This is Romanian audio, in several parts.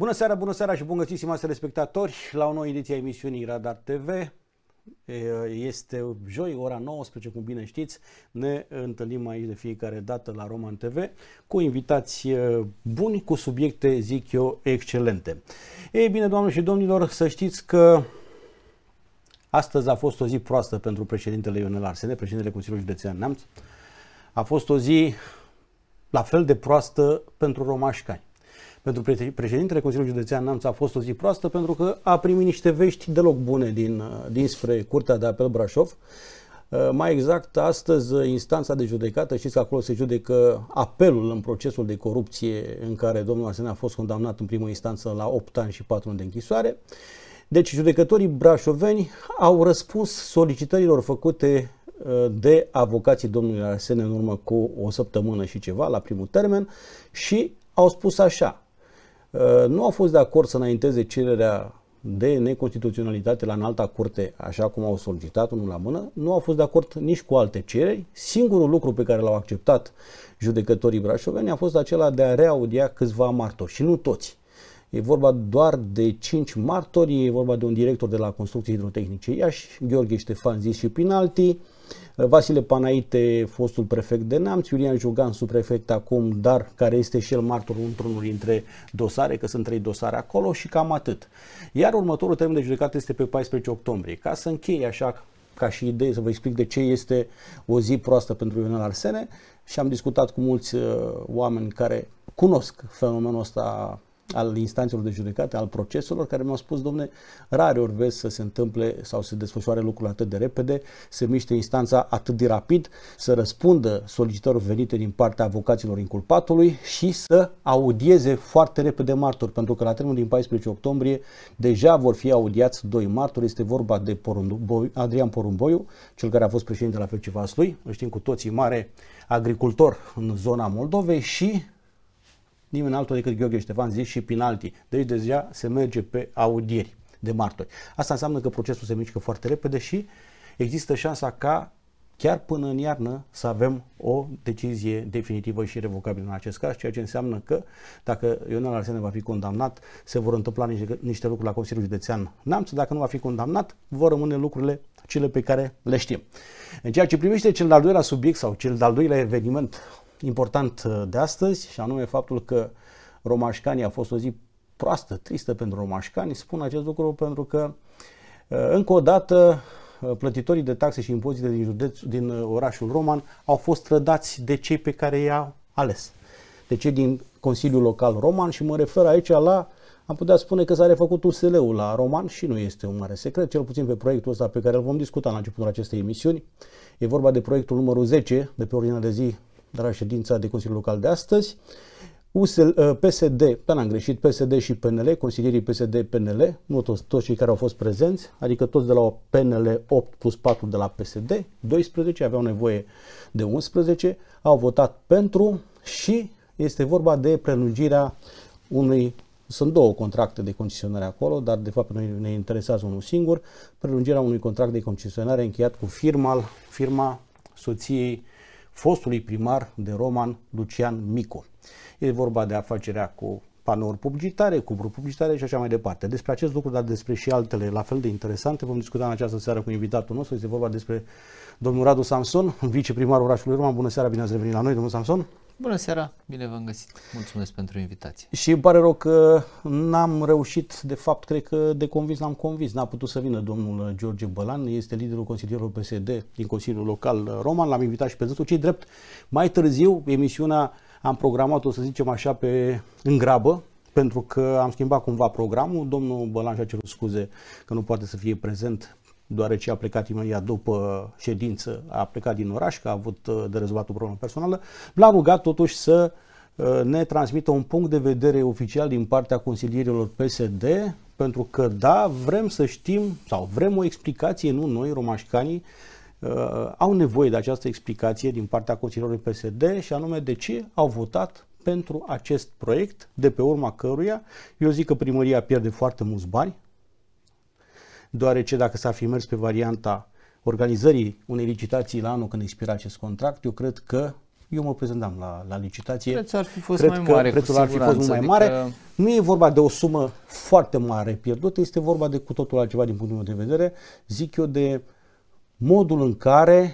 Bună seara și bun găsit, stimați telespectatori, la o nouă ediție a emisiunii Radar TV. Este joi, ora 19, cum bine știți. Ne întâlnim aici de fiecare dată la Roman TV cu invitați buni, cu subiecte, zic eu, excelente. Ei bine, doamnelor și domnilor, să știți că astăzi a fost o zi proastă pentru președintele Ionel Arsene, președintele Consiliului Județean Neamț. A fost o zi la fel de proastă pentru romașcani. Pentru președintele Consiliului Județean Neamț a fost o zi proastă pentru că a primit niște vești deloc bune dinspre Curtea de Apel Brașov. Mai exact, astăzi instanța de judecată, știți că acolo se judecă apelul în procesul de corupție în care domnul Arsene a fost condamnat în primă instanță la 8 ani și 4 luni de închisoare. Deci judecătorii brașoveni au răspuns solicitărilor făcute de avocații domnului Arsene în urmă cu o săptămână și ceva, la primul termen, și au spus așa: nu au fost de acord să înainteze cererea de neconstituționalitate la înalta curte, așa cum au solicitat unul la mână, nu au fost de acord nici cu alte cereri. Singurul lucru pe care l-au acceptat judecătorii brașoveni a fost acela de a reaudia câțiva martori, și nu toți. E vorba doar de 5 martori, e vorba de un director de la Construcții Hidrotehnice Iași, Gheorghe Ștefan, zis și Pinalti, Vasile Panaite, fostul prefect de Neamț, Iulian Jugan, subprefect acum, dar care este și el martor într-unul dintre dosare, că sunt 3 dosare acolo, și cam atât. Iar următorul termen de judecată este pe 14 octombrie. Ca să închei așa, ca și idee, să vă explic de ce este o zi proastă pentru Ionel Arsene, și am discutat cu mulți oameni care cunosc fenomenul ăsta al instanțelor de judecată, al proceselor, care mi-au spus: domne, rare ori vezi să se întâmple sau să se desfășoare lucrurile atât de repede, să miște instanța atât de rapid, să răspundă solicitărilor venite din partea avocaților inculpatului și să audieze foarte repede martori, pentru că la termenul din 14 octombrie deja vor fi audiați 2 martori. Este vorba de Adrian Porumboiu, cel care a fost președinte la FC Vaslui, îl știm cu toții, mare agricultor în zona Moldovei, și nimeni altul decât Gheorghe Ștefan, zis și Pinalti. Deci deja se merge pe audieri de martori. Asta înseamnă că procesul se mișcă foarte repede și există șansa ca chiar până în iarnă să avem o decizie definitivă și irrevocabilă în acest caz, ceea ce înseamnă că dacă Ionel Arsene va fi condamnat, se vor întâmpla niște lucruri la Consiliul Județean Neamț. Dacă nu va fi condamnat, vor rămâne lucrurile cele pe care le știm. În ceea ce privește cel de-al doilea subiect sau cel de-al doilea eveniment important de astăzi, și anume faptul că romașcanii, a fost o zi proastă, tristă pentru romașcani, spun acest lucru pentru că încă o dată plătitorii de taxe și impozite din orașul Roman au fost trădați de cei pe care i-au ales, de cei din Consiliul Local Roman, și mă refer aici la, am putea spune că s-a refăcut USL-ul la Roman și nu este un mare secret, cel puțin pe proiectul ăsta pe care îl vom discuta la începutul acestei emisiuni. E vorba de proiectul numărul 10 de pe ordinea de zi de la ședința de Consiliul Local de astăzi. PSD, n-am greșit, PSD și PNL, consilierii PSD-PNL, nu toți cei care au fost prezenți, adică toți de la PNL 8 plus 4 de la PSD, 12, aveau nevoie de 11, au votat pentru, și este vorba de prelungirea unui, sunt 2 contracte de concesionare acolo, dar de fapt noi ne interesează unul singur, prelungirea unui contract de concesionare încheiat cu firma soției fostului primar de Roman, Lucian Micu. E vorba de afacerea cu panouri publicitare, cu bruri publicitare și așa mai departe. Despre acest lucru, dar despre și altele la fel de interesante, vom discuta în această seară cu invitatul nostru. Este vorba despre domnul Radu Samson, viceprimarul orașului Roman. Bună seara, bine ați revenit la noi, domnul Samson. Bună seara, bine v-am găsit. Mulțumesc pentru invitație. Și îmi pare rău că n-am reușit, de fapt, cred că de convins l-am convins. N-a putut să vină domnul George Bălan, este liderul consilierilor PSD din Consiliul Local Roman. L-am invitat și pe dânsul. Cei drept, mai târziu, emisiunea am programat-o, să zicem așa, în grabă, pentru că am schimbat cumva programul. Domnul Bălan și-a cerut scuze că nu poate să fie prezent, deoarece a plecat imediat după ședință, a plecat din oraș, că a avut de rezolvat o problemă personală. L-am rugat totuși să ne transmită un punct de vedere oficial din partea consilierilor PSD, pentru că da, vrem să știm, sau vrem o explicație, nu noi, romașcanii, au nevoie de această explicație din partea consilierilor PSD, și anume de ce au votat pentru acest proiect, de pe urma căruia eu zic că primăria pierde foarte mulți bani, deoarece dacă s-ar fi mers pe varianta organizării unei licitații la anul când expira acest contract, eu cred că eu mă prezentam la licitație. Prețul ar fi fost mai mare, prețul ar fi fost mult mai mare. Nu e vorba de o sumă foarte mare pierdută, este vorba de cu totul altceva din punctul meu de vedere, zic eu, de modul în care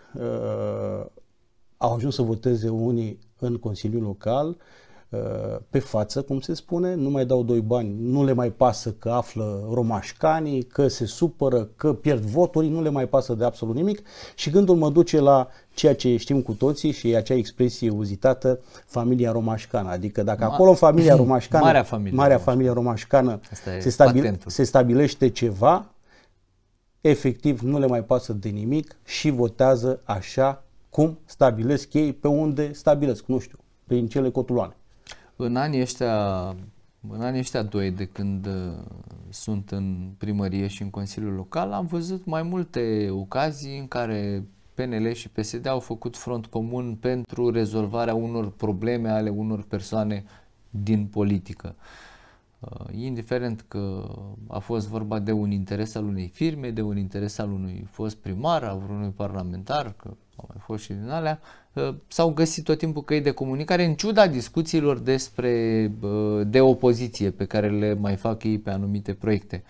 au ajuns să voteze unii în Consiliul Local pe față, cum se spune, nu mai dau doi bani, nu le mai pasă că află romașcanii, că se supără, că pierd voturi, nu le mai pasă de absolut nimic și gândul mă duce la ceea ce știm cu toții și e acea expresie uzitată, familia romașcană. Adică dacă acolo în familia romașcană, marea familie romașcană se stabilește ceva, efectiv nu le mai pasă de nimic și votează așa cum stabilesc ei, pe unde stabilesc, nu știu, prin cele cotuloane. În anii ăștia doi de când sunt în primărie și în Consiliul Local, am văzut mai multe ocazii în care PNL și PSD au făcut front comun pentru rezolvarea unor probleme ale unor persoane din politică. Indiferent că a fost vorba de un interes al unei firme, de un interes al unui fost primar, al unui parlamentar, că au mai fost și din alea, s-au găsit tot timpul căi de comunicare în ciuda discuțiilor de opoziție pe care le mai fac ei pe anumite proiecte.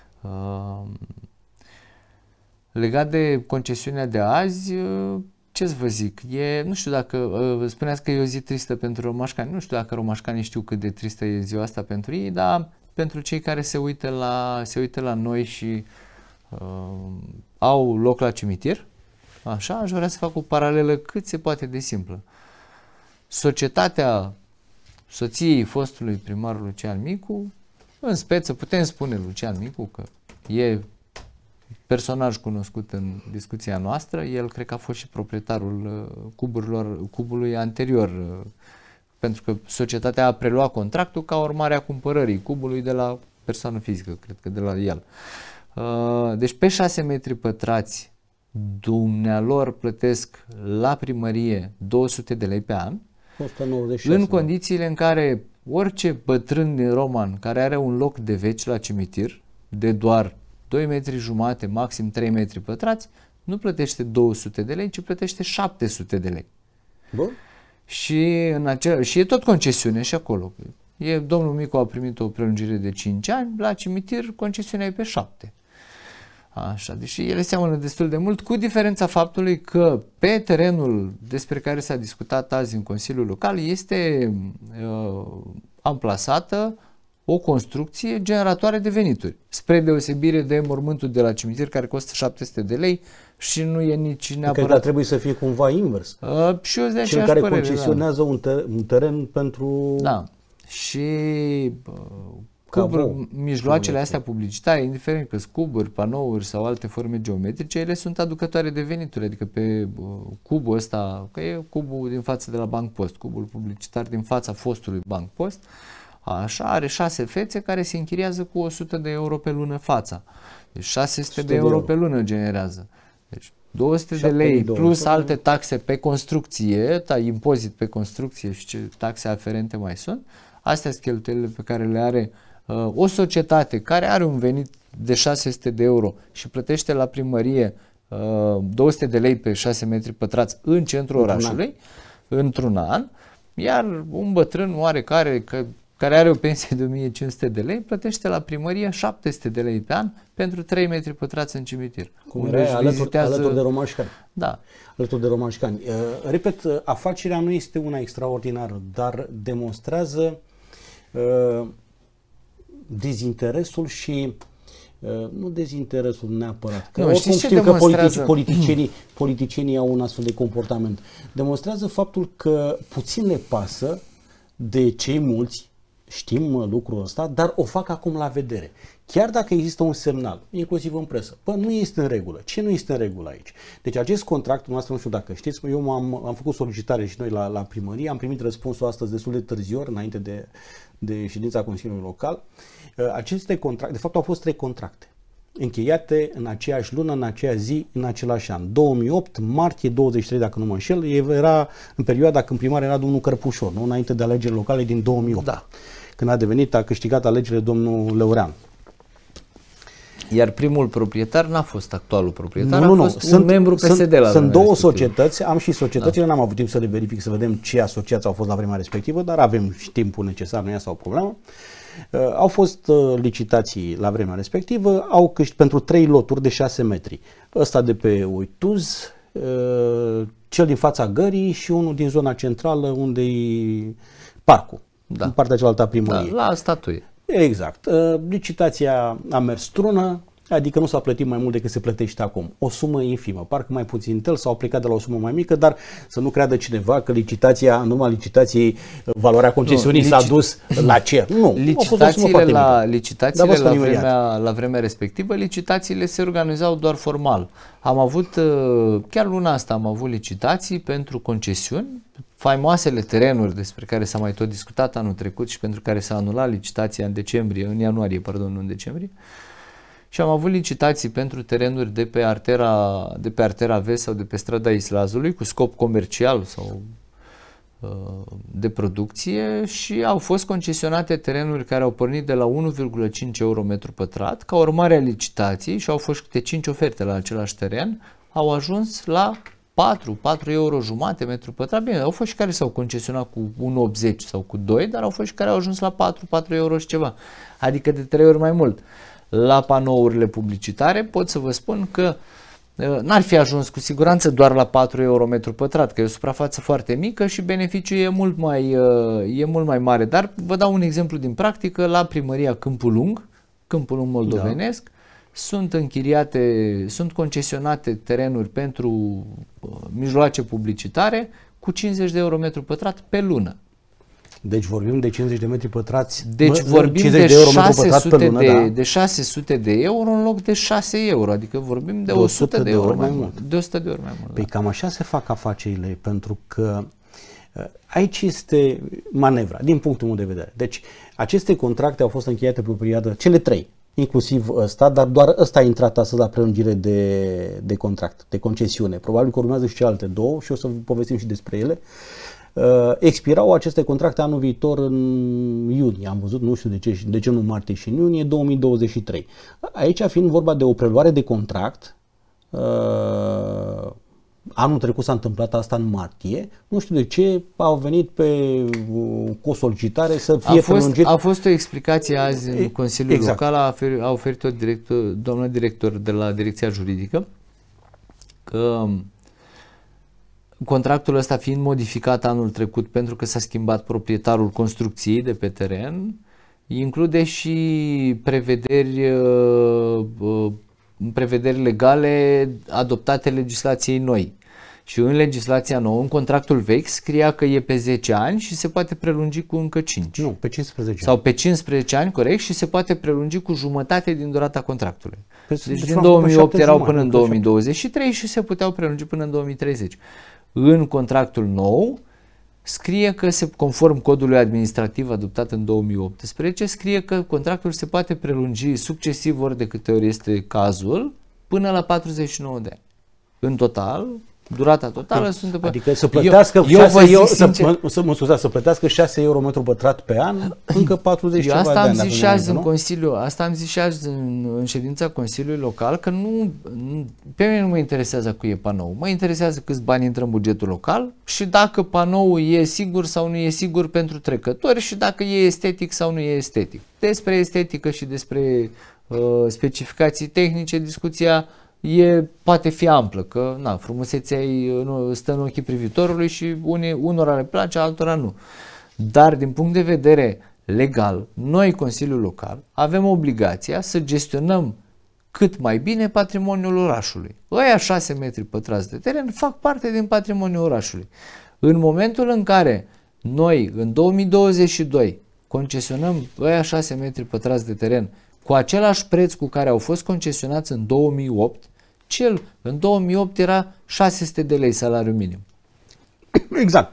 Legat de concesiunea de azi, ce să vă zic, nu știu dacă, spuneați că e o zi tristă pentru romașcani, nu știu dacă romașcanii știu cât de tristă e ziua asta pentru ei, dar pentru cei care se uită la noi și au loc la cimitir, așa, aș vrea să fac o paralelă cât se poate de simplă. Societatea soției fostului primar Lucian Micu, în speță putem spune Lucian Micu, că e personaj cunoscut în discuția noastră, el cred că a fost și proprietarul cubului anterior, pentru că societatea a preluat contractul ca urmare a cumpărării cubului de la persoană fizică, cred că de la el. Deci pe 6 metri pătrați dumnealor plătesc la primărie 200 de lei pe an, 196, în condițiile în care orice bătrân din Roman care are un loc de veci la cimitir de doar 2 metri jumate, maxim 3 metri pătrați, nu plătește 200 de lei, ci plătește 700 de lei. Bun. Și e tot concesiune și acolo. Domnul Micu a primit o prelungire de 5 ani, la cimitir concesiunea e pe 7. Așa, deși ele seamănă destul de mult, cu diferența faptului că pe terenul despre care s-a discutat azi în Consiliul Local este amplasată o construcție generatoare de venituri, spre deosebire de mormântul de la cimitir care costă 700 de lei și nu e nici neapărat... Cred că trebuie să fie cumva invers. Și eu de cel care concesionează un teren pentru... Da. Și mijloacele astea publicitare, indiferent că scuburi, panouri sau alte forme geometrice, ele sunt aducătoare de venituri, adică pe cubul ăsta, că e cubul din față de la Banc Post, cubul publicitar din fața fostului Banc Post, așa, are 6 fețe care se închiriază cu 100 de euro pe lună fața. Deci 600 de euro pe lună generează. Deci 200 de lei plus alte taxe pe construcție, impozit pe construcție și ce taxe aferente mai sunt. Astea sunt cheltuielile pe care le are o societate care are un venit de 600 de euro și plătește la primărie 200 de lei pe 6 metri pătrați în centrul orașului într-un an, iar un bătrân oarecare care are o pensie de 1500 de lei plătește la primărie 700 de lei pe an pentru 3 metri pătrați în cimitir. Cum alături de romașcani. Da. Alături de romașcani. Repet, afacerea nu este una extraordinară, dar demonstrează dezinteresul și nu dezinteresul neapărat, că oricum știm că politicienii au un astfel de comportament. Demonstrează faptul că puțin le pasă de cei mulți, știm lucrul ăsta, dar o fac acum la vedere. Chiar dacă există un semnal, inclusiv în presă, nu este în regulă. Ce nu este în regulă aici? Deci acest contract, noastră, nu știu dacă știți, eu am făcut solicitare și noi la primărie, am primit răspunsul astăzi destul de târziu, înainte de ședința Consiliului Local. Aceste contracte, de fapt au fost 3 contracte, încheiate în aceeași lună, în aceeași zi, în același an. 2008, martie 23, dacă nu mă înșel, era în perioada când primar era domnul Cărpușor, nu? Înainte de alegerile locale din 2008. Da. Când a câștigat alegerile domnul Leurean. Iar primul proprietar n-a fost actualul proprietar, Nu, a fost un membru PSD la Sunt două respectivă. societăți, am și societățile, n-am avut timp să le verific, să vedem ce asociații au fost la vremea respectivă, dar avem și timpul necesar, nu este o problemă. Au fost licitații la vremea respectivă, au câștigat pentru 3 loturi de 6 metri. Ăsta de pe Uituz, cel din fața gării și unul din zona centrală unde e parcul, în partea cealaltă a primăriei. La statuie. Exact. Licitația a mers strună, adică nu s-a plătit mai mult decât se plătește acum. O sumă infimă, parcă mai puțin tel, s-au plecat de la o sumă mai mică, dar să nu creadă cineva că licitația, în urma licitației, valoarea concesiunii s-a dus la cer. Nu, licitațiile la vremea respectivă, licitațiile se organizau doar formal. Am avut, chiar luna asta am avut licitații pentru concesiuni, faimoasele terenuri despre care s-a mai tot discutat anul trecut și pentru care s-a anulat licitația în ianuarie, nu în decembrie. Și am avut licitații pentru terenuri de pe artera Vest sau de pe strada Islazului cu scop comercial sau de producție și au fost concesionate terenuri care au pornit de la 1,5 euro metru pătrat. Ca urmare a licitației și au fost câte 5 oferte la același teren, au ajuns la 4 euro jumate metru pătrat. Bine, au fost și care s-au concesionat cu 1,80 sau cu 2, dar au fost și care au ajuns la 4 euro și ceva, adică de 3 ori mai mult. La panourile publicitare pot să vă spun că n-ar fi ajuns cu siguranță doar la 4 euro metru pătrat, că e o suprafață foarte mică și beneficiul e mult mai mare. Dar vă dau un exemplu din practică, la primăria Câmpul Lung moldovenesc, sunt concesionate terenuri pentru mijloace publicitare cu 50 de euro metru pătrat pe lună. Deci vorbim de 50 de metri pătrați, deci vorbim de 600 de euro în loc de 6 euro, adică vorbim de 100 de euro mai mult. De 100 de ori mai mult. Păi cam așa se fac afacerile, pentru că aici este manevra, din punctul meu de vedere. Deci aceste contracte au fost încheiate pe o perioadă, cele 3, inclusiv ăsta, dar doar ăsta a intrat astăzi la prelungire de contract, de concesiune. Probabil că urmează și celelalte 2 și o să vă povestim și despre ele. Expirau aceste contracte anul viitor în iunie, am văzut, nu știu de ce nu martie și în iunie 2023. Aici fiind vorba de o preluare de contract, anul trecut s-a întâmplat asta în martie, nu știu de ce au venit cu o solicitare să fie prelungit. A fost o explicație azi în Consiliul Local, a oferit-o doamna director de la Direcția Juridică, că contractul ăsta fiind modificat anul trecut pentru că s-a schimbat proprietarul construcției de pe teren, include și prevederi legale adoptate legislației noi. Și în legislația nouă, în contractul vechi, scria că e pe 10 ani și se poate prelungi cu încă 5. Nu, pe 15 Sau pe 15 ani, corect, și se poate prelungi cu jumătate din durata contractului. Deci din 2008 erau până în 2023 și se puteau prelungi până în 2030. În contractul nou scrie că, conform codului administrativ adoptat în 2018, scrie că contractul se poate prelungi succesiv ori de câte ori este cazul până la 49 de ani. În total, durata totală sunt... Adică să plătească să plătească 6 euro metru pătrat pe an, încă 40 ceva de ani. Asta am zis și azi în Consiliu, asta am zis și azi în ședința Consiliului Local, că pe mine nu mă interesează cu e panou, mă interesează câți bani intră în bugetul local și dacă panoul e sigur sau nu e sigur pentru trecători și dacă e estetic sau nu e estetic. Despre estetică și despre specificații tehnice, discuția poate fi amplă, că frumusețea stă în ochii privitorului și unora le place, altora nu. Dar din punct de vedere legal, noi, Consiliul Local, avem obligația să gestionăm cât mai bine patrimoniul orașului. Ăia 6 metri pătrați de teren fac parte din patrimoniul orașului. În momentul în care noi, în 2022, concesionăm ăia 6 metri pătrați de teren cu același preț cu care au fost concesionați în 2008, în 2008 era 600 de lei salariu minim. Exact.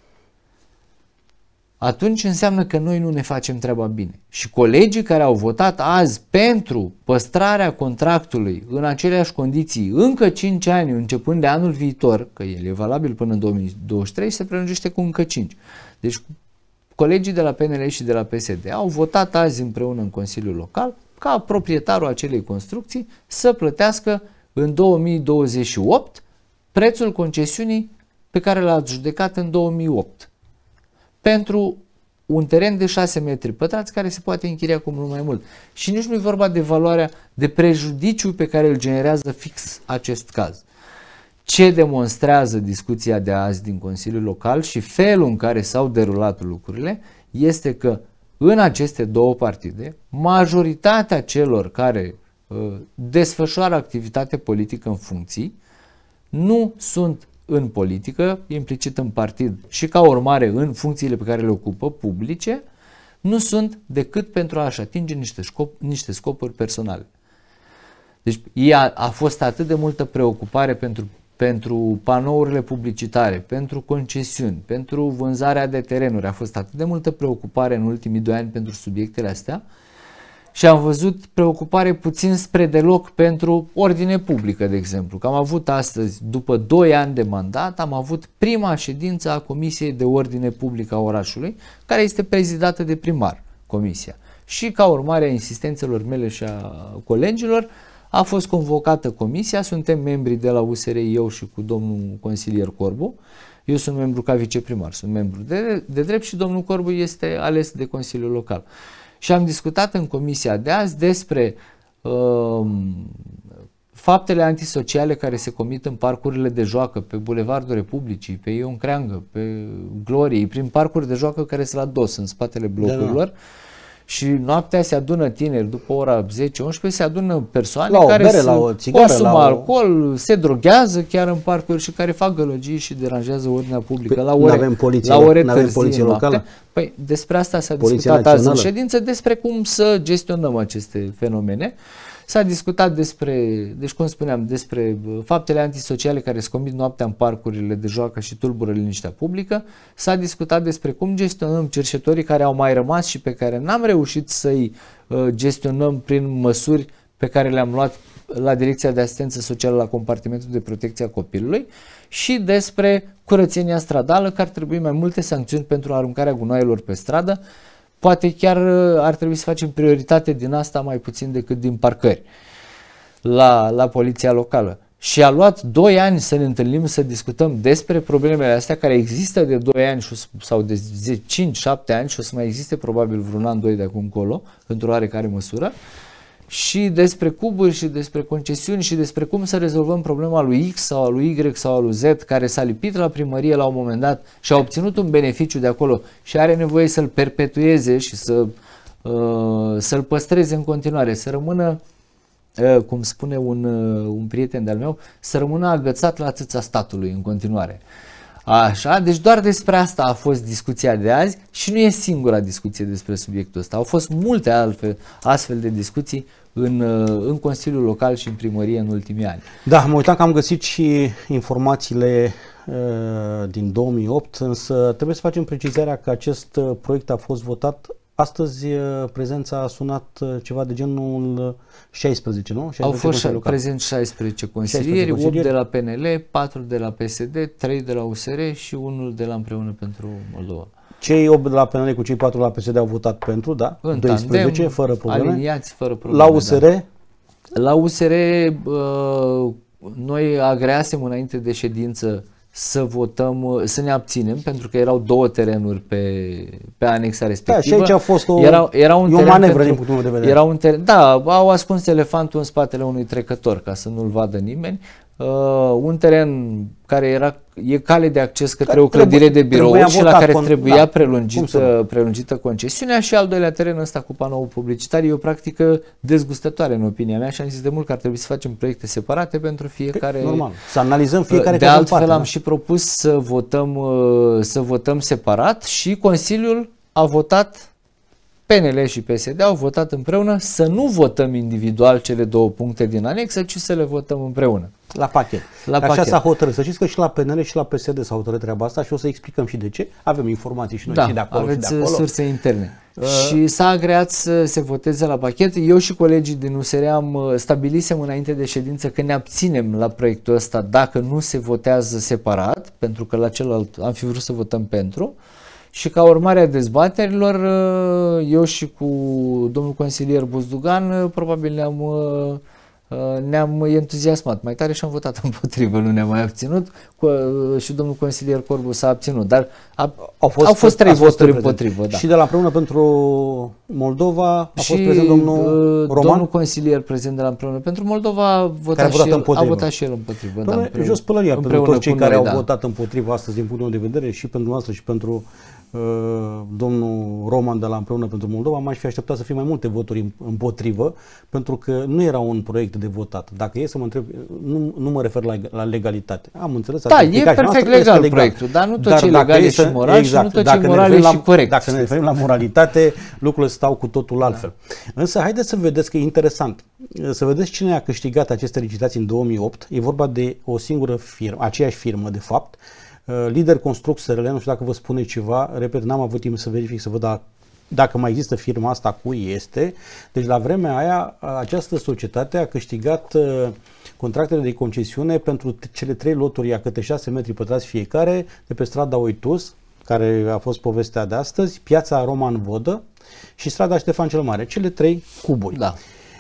Atunci înseamnă că noi nu ne facem treaba bine. Și colegii care au votat azi pentru păstrarea contractului în aceleași condiții încă 5 ani, începând de anul viitor, că el e valabil până în 2023 și se prelungește cu încă 5. Deci colegii de la PNL și de la PSD au votat azi împreună în Consiliul Local ca proprietarul acelei construcții să plătească în 2028 prețul concesiunii pe care l-a adjudicat în 2008 pentru un teren de 6 metri pătrați care se poate închiria cu mult mai mult. Și nici nu e vorba de valoarea de prejudiciu pe care îl generează fix acest caz. Ce demonstrează discuția de azi din Consiliul Local și felul în care s-au derulat lucrurile este că în aceste două partide, majoritatea celor care desfășoară activitate politică în funcții nu sunt în politică, implicit în partid și ca urmare în funcțiile pe care le ocupă publice, nu sunt decât pentru a-și atinge niște scopuri personale. Deci a fost atât de multă preocupare pentru panourile publicitare, pentru concesiuni, pentru vânzarea de terenuri, a fost atât de multă preocupare în ultimii 2 ani pentru subiectele astea și am văzut preocupare puțin spre deloc pentru ordine publică, de exemplu. Că am avut astăzi, după 2 ani de mandat, am avut prima ședință a Comisiei de Ordine Publică a orașului, care este prezidată de primar, comisia. Și ca urmare a insistențelor mele și a colegilor, a fost convocată comisia, suntem membri de la USR, eu și cu domnul consilier Corbu. Eu sunt membru ca viceprimar, sunt membru de drept și domnul Corbu este ales de Consiliul Local. Și am discutat în comisia de azi despre faptele antisociale care se comit în parcurile de joacă, pe Bulevardul Republicii, pe Ion Creangă, pe Gloriei, prin parcuri de joacă care sunt la dos, în spatele blocurilor. Da. Și noaptea se adună tineri, după ora 10-11, se adună persoane care consumă alcool, se droghează chiar în parcuri și care fac gălăgii și deranjează ordinea publică la ore târzii noapte. Păi despre asta s-a discutat azi în ședință, despre cum să gestionăm aceste fenomene. S-a discutat deci cum spuneam, despre faptele antisociale care se comit noaptea în parcurile de joacă și tulbură liniștea publică. S-a discutat despre cum gestionăm cercetorii care au mai rămas și pe care n-am reușit să-i gestionăm prin măsuri pe care le-am luat la Direcția de Asistență Socială la Compartimentul de Protecție a Copilului și despre curățenia stradală, că ar trebui mai multe sancțiuni pentru aruncarea gunoaielor pe stradă. Poate chiar ar trebui să facem prioritate din asta mai puțin decât din parcări la poliția locală. Și a luat 2 ani să ne întâlnim, să discutăm despre problemele astea care există de 2 ani sau de 5-7 ani și o să mai existe probabil vreun an, 2 de acum încolo, într-o oarecare măsură, și despre cuburi și despre concesiuni și despre cum să rezolvăm problema lui X sau a lui Y sau a lui Z care s-a lipit la primărie la un moment dat și a obținut un beneficiu de acolo și are nevoie să-l perpetueze și să-l păstreze în continuare, să rămână, cum spune un prieten de-al meu, să rămână agățat la țâța statului în continuare. Așa, deci doar despre asta a fost discuția de azi și nu e singura discuție despre subiectul ăsta. Au fost multe astfel de discuții în Consiliul Local și în primărie în ultimii ani. Da, mă uitam că am găsit și informațiile din 2008, însă trebuie să facem precizarea că acest proiect a fost votat. Astăzi prezența a sunat ceva de genul 16, nu? 16 au fost prezent 16 consilieri, 8 de la PNL, 4 de la PSD, 3 de la USR și 1 de la Împreună pentru Moldova. Cei 8 de la PNL cu cei 4 de la PSD au votat pentru, da? În 12, tandem, fără probleme. Aliniați, fără probleme. La USR? Da. La USR noi agreasem înainte de ședință să votăm, să ne abținem, pentru că erau 2 terenuri pe anexa respectivă. Da, și aici a fost o manevră din punctul meu de vedere. Era un teren, da, au ascuns elefantul în spatele unui trecător ca să nu-l vadă nimeni. Un teren care e cale de acces către o clădire de birouri și la care trebuia prelungită concesiunea, și al doilea teren ăsta cu panou publicitar. E o practică dezgustătoare în opinia mea și am zis de mult că ar trebui să facem proiecte separate pentru fiecare. Normal, să analizăm fiecare de altfel am și propus să votăm separat și Consiliul a votat, PNL și PSD au votat împreună să nu votăm individual cele 2 puncte din anexă, ci să le votăm împreună. La pachet. Așa s-a hotărât. Să știți că și la PNL și la PSD s-a hotărât treaba asta și o să explicăm și de ce. Avem informații și noi și de acolo aveți și de acolo. Surse interne. Și s-a agreat să se voteze la pachet. Eu și colegii din USR stabilisem înainte de ședință că ne abținem la proiectul ăsta dacă nu se votează separat, pentru că la celălalt am fi vrut să votăm pentru. Și ca urmare a dezbaterilor, eu și cu domnul consilier Buzdugan probabil ne-am entuziasmat mai tare și am votat împotrivă, nu ne-am mai abținut, și domnul consilier Corbu s-a abținut, dar au fost 3 voturi împotrivă. Da. Și de la Împreună pentru Moldova a fost prezent domnul Roman? Domnul consilier prezent de la Împreună pentru Moldova a votat și el împotrivă. Da, jos pălăria pentru toți cei care au votat împotrivă astăzi din punctul meu de vedere, și pentru noastră și pentru domnul Roman de la Împreună pentru Moldova. M-aș fi așteptat să fie mai multe voturi împotrivă, pentru că nu era un proiect de votat. Dacă e să mă întreb, nu mă refer la legalitate. Am înțeles. Da, e perfect legal proiectul, dar nu tot ce e legal și moral, exact, și nu tot ce e moral și corect. Dacă ne referim la moralitate, lucrurile stau cu totul altfel. Însă haideți să vedeți că e interesant. Să vedeți cine a câștigat aceste licitații în 2008. E vorba de o singură firmă, aceeași firmă de fapt, Lider Construct SRL, nu știu dacă vă spune ceva, repet, n-am avut timp să verific, să văd dacă mai există firma asta, cui este. Deci la vremea aia această societate a câștigat contractele de concesiune pentru cele 3 loturi a câte 6 metri pătrați fiecare de pe strada Oitus, care a fost povestea de astăzi, piața Roman Vodă și strada Ștefan cel Mare, cele 3 cuburi. Da.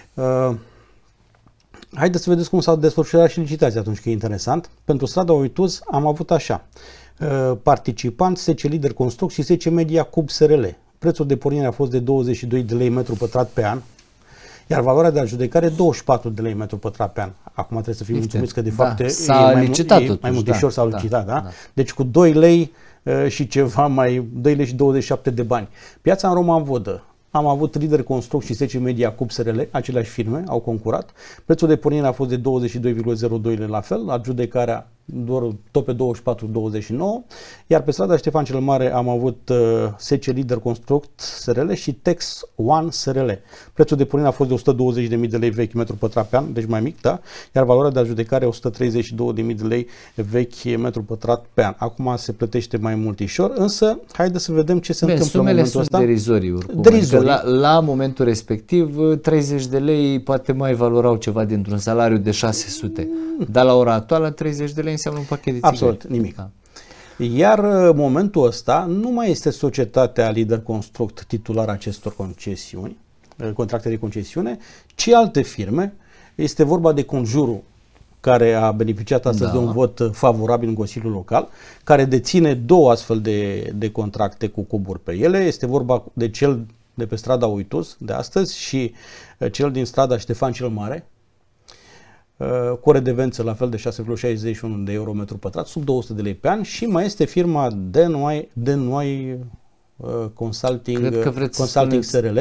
Haideți să vedeți cum s-au desfășurat și licitații atunci, că e interesant. Pentru strada Oituz am avut așa, participanți 10 Lider Construct și 10 Media Cub SRL. Prețul de pornire a fost de 22 de lei metru pătrat pe an, iar valoarea de adjudecare 24 de lei metru pătrat pe an. Acum trebuie să fim mulțumiți că de fapt mai mult ușor s-au licitat, da? Deci cu 2 lei și ceva 2 lei și 27 de bani. Piața în Roman Vodă. Am avut Lider Construct și 10 Media Cub SRL, aceleași firme, au concurat. Prețul de pornire a fost de 22,02 lei la fel, adjudecarea doar tot pe 24,29, iar pe strada Ștefan cel Mare am avut 10 Lider Construct SRL și Tex One SRL. Prețul de pornire a fost de 120.000 de lei vechi metru pătrat pe an, deci mai mic, da? Iar valoarea de adjudecare 132.000 de lei vechi metru pătrat pe an. Acum se plătește mai multișor, însă haideți să vedem ce se întâmplă în momentul ăsta. Derizorii oricum. La momentul respectiv 30 de lei poate mai valorau ceva dintr-un salariu de 600, dar la ora actuală 30 de lei înseamnă un pachet de țigări. Absolut nimic. Da. Iar momentul ăsta nu mai este societatea Lider Construct titular acestor concesiuni, contracte de concesiune, ci alte firme. Este vorba de Conjurul, care a beneficiat astăzi de un vot favorabil în Consiliul Local, care deține 2 astfel de contracte cu cuburi pe ele. Este vorba de cel de pe strada Oitus de astăzi și cel din strada Ștefan cel Mare, cu o redevență la fel de 6,61 de euro metru pătrat, sub 200 de lei pe an, și mai este firma Danway Consulting SRL.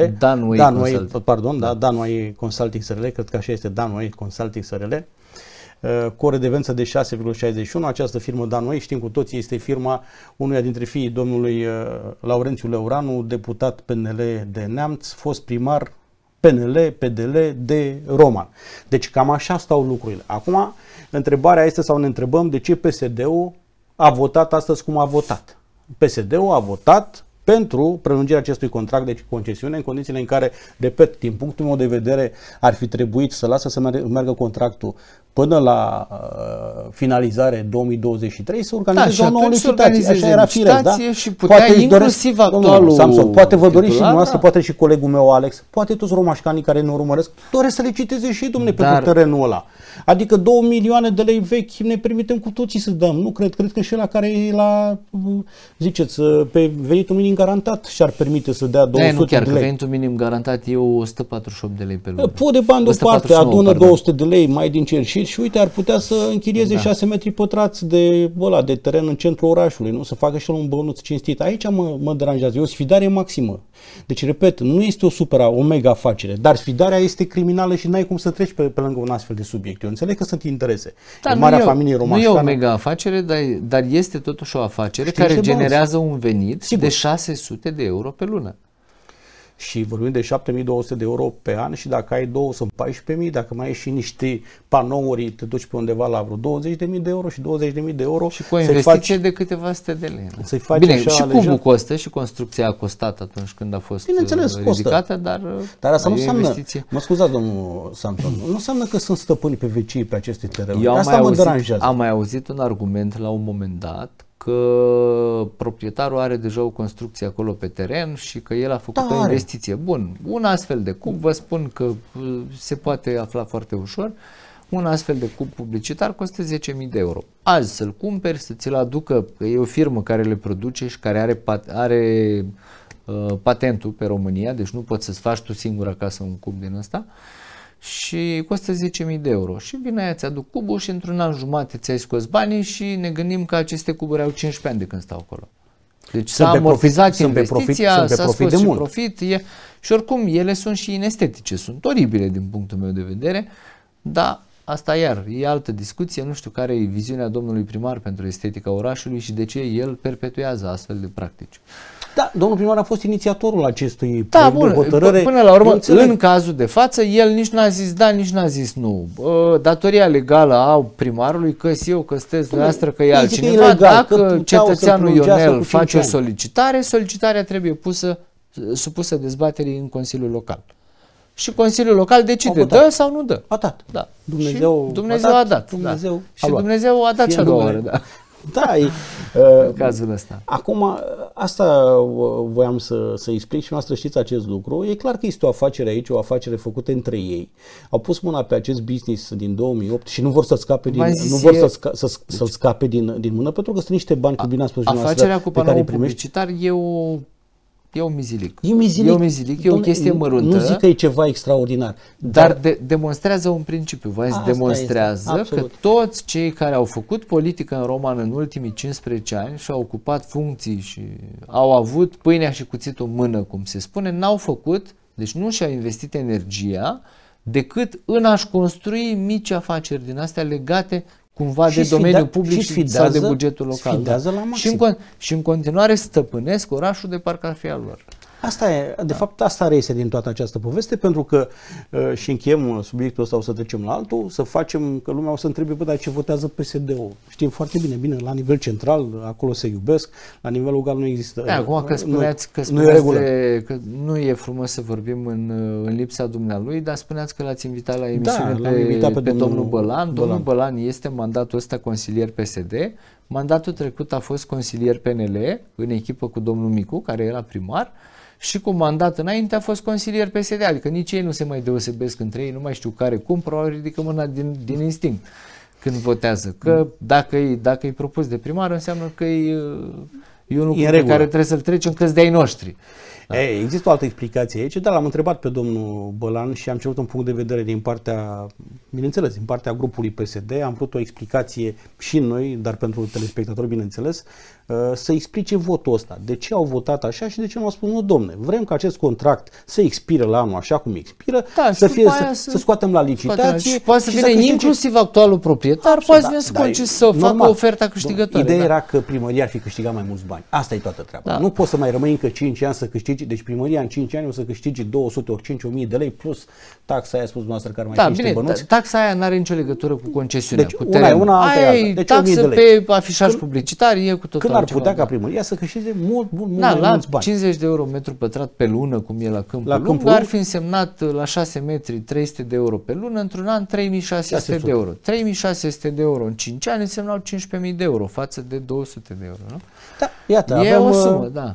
Danway Consulting SRL, cred că așa este, Danway Consulting SRL, cu o redevență de 6,61. Această firmă Danway, știm cu toții, este firma unuia dintre fiii domnului Laurențiu Leuranu, deputat PNL de Neamț, fost primar PNL, PDL de Roman. Deci cam așa stau lucrurile. Acum, întrebarea este, sau ne întrebăm, de ce PSD-ul a votat astăzi cum a votat. PSD-ul a votat pentru prelungirea acestui contract de concesiune în condițiile în care, repet, din punctul meu de vedere, ar fi trebuit să lasă să meargă contractul până la finalizare 2023, să organizeze o nouă licitație. Așa era firesc, da? Și putea inclusiv actualul Samson, poate vă doriți și dumneavoastră, poate și colegul meu Alex, poate toți romașcanii care ne urmăresc, doresc să liciteze și domne pentru terenul ăla. Adică 2 milioane de lei vechi ne permitem cu toții să dăm. Nu cred că și ăla care e la, ziceți, pe venitul minim garantat și-ar permite să dea 200 nu chiar, de lei. Că venitul minim garantat e 148 de lei pe lună. Pune de bani deoparte, adună 200 de lei mai din cerșit și uite, ar putea să închirieze 6 metri pătrați de teren în centrul orașului, nu? Să facă și el un bănuț cinstit. Aici mă deranjează. E o sfidare maximă. Deci, repet, nu este o mega afacere, dar sfidarea este criminală și n-ai cum să treci pe lângă un astfel de subiect. Eu înțeleg că sunt interese. Dar marea familie romașcană. Nu e o mega afacere, dar este totuși o afacere care generează un venit de 600 de euro pe lună. Și vorbim de 7.200 de euro pe an și dacă ai 2 sunt 14.000, dacă mai ai și niște panouri, te duci pe undeva la vreo 20.000 de euro și 20.000 de euro. Și cu o investiție de câteva sute de lei. Să-i faci bine, așa și cubul costă și construcția a costat atunci când a fost ridicată, dar asta nu înseamnă, mă scuzați domnul Samson, nu înseamnă că sunt stăpâni pe vecii pe aceste terenuri. Asta mă deranjează. Am mai auzit un argument la un moment dat că proprietarul are deja o construcție acolo pe teren și că el a făcut o investiție. Bun, un astfel de cub, vă spun că se poate afla foarte ușor, un astfel de cub publicitar costă 10.000 de euro. Azi să-l cumperi, să ți-l aducă, că e o firmă care le produce și care are patentul pe România, deci nu poți să-ți faci tu singur acasă un cub din ăsta, și costă 10.000 de euro. Și vine aia, ți-aduc cubul și într-un an jumate ți-ai scos banii și ne gândim că aceste cuburi au 15 ani de când stau acolo. Deci s-a amortizat investiția, s-a scos și profit. Și oricum ele sunt și inestetice, sunt oribile din punctul meu de vedere, dar asta iar e altă discuție, nu știu care e viziunea domnului primar pentru estetica orașului și de ce el perpetuează astfel de practici. Da, domnul primar a fost inițiatorul acestui proiect de hotărâre. Până la urmă, în cazul de față, el nici n-a zis da, nici n-a zis nu. Datoria legală a primarului, că-s eu, că sunteți dumneavoastră, că e altcineva, dacă cetățeanul Ionel face o solicitare, solicitarea trebuie supusă dezbaterii în Consiliul Local. Și Consiliul Local decide, dă sau nu dă. A dat. Da. Dumnezeu a dat. Dumnezeu și Dumnezeu a dat și a doua oară. Da. Da, în cazul ăsta. Acum, asta voiam să explic și noastră știți acest lucru. E clar că este o afacere aici, o afacere făcută între ei. Au pus mâna pe acest business din 2008 și nu vor să scape să-l scape din mână, pentru că sunt niște bani, cum bine a spus afacerea cu panoul publicitar e un mizilic. E o chestie măruntă. Nu zic că e ceva extraordinar. Dar demonstrează un principiu. Demonstrează că toți cei care au făcut politică în Roman în ultimii 15 ani și au ocupat funcții și au avut pâinea și cuțitul în mână, cum se spune, n-au făcut, deci nu și-au investit energia decât în a-și construi mici afaceri din astea legate cumva de domeniul public sau de bugetul local. Și în continuare stăpânesc orașul de parcă ar fi al lor. Asta e, de fapt, asta reiese din toată această poveste, pentru că și încheiem subiectul ăsta, o să trecem la altul, să facem că lumea o să întrebe, bă, dar ce votează PSD-ul? Știm foarte bine, la nivel central, acolo se iubesc, la nivel local nu există. Acum că spuneați că nu e frumos să vorbim în lipsa dumnealui, dar spuneați că l-ați invitat la emisiune pe domnul Bălan. Domnul Bălan este mandatul ăsta consilier PSD. Mandatul trecut a fost consilier PNL în echipă cu domnul Micu, care era primar, și cu mandat înainte a fost consilier PSD, adică nici ei nu se mai deosebesc între ei, nu mai știu care cum, probabil ridică mâna din instinct când votează. Că dacă îi propus de primar, înseamnă că e un lucru pe care trebuie să-l trecem că-s de-ai noștri. Da. Există o altă explicație aici, dar l-am întrebat pe domnul Bălan și am cerut un punct de vedere din partea, bineînțeles, din partea grupului PSD, am vrut o explicație și noi, dar pentru telespectatori, bineînțeles, să explice votul ăsta. De ce au votat așa și de ce nu au spus, nu, domne, vrem ca acest contract să expire la anul așa cum expiră, să scoatem la licitație. Și poate să vină inclusiv actualul proprietar, poate să facă oferta câștigătoare. Ideea era că primăria ar fi câștigat mai mulți bani. Asta e toată treaba. Da. Nu poți să mai rămâi încă 5 ani să câștigi, deci primăria în 5 ani o să câștigi 200 ori 5 1000 de lei plus taxa aia, spus noastră, care mai fi niște bănuți. Taxa aia nu are nicio legătură cu concesiunea, deci, cu terenul. Aia e taxă pe afișaj publicitar, e cu totul. Când ar putea ca primăria să câștige mult mai mulți bani. 50 de euro metru pătrat pe lună, cum e la Câmpul Lung, ar fi însemnat la 6 metri 300 de euro pe lună, într-un an 3600 de euro. 3600 de euro în 5 ani însemnau 15.000 de euro față de 200 de euro, nu? Da, iată, o sumă, da.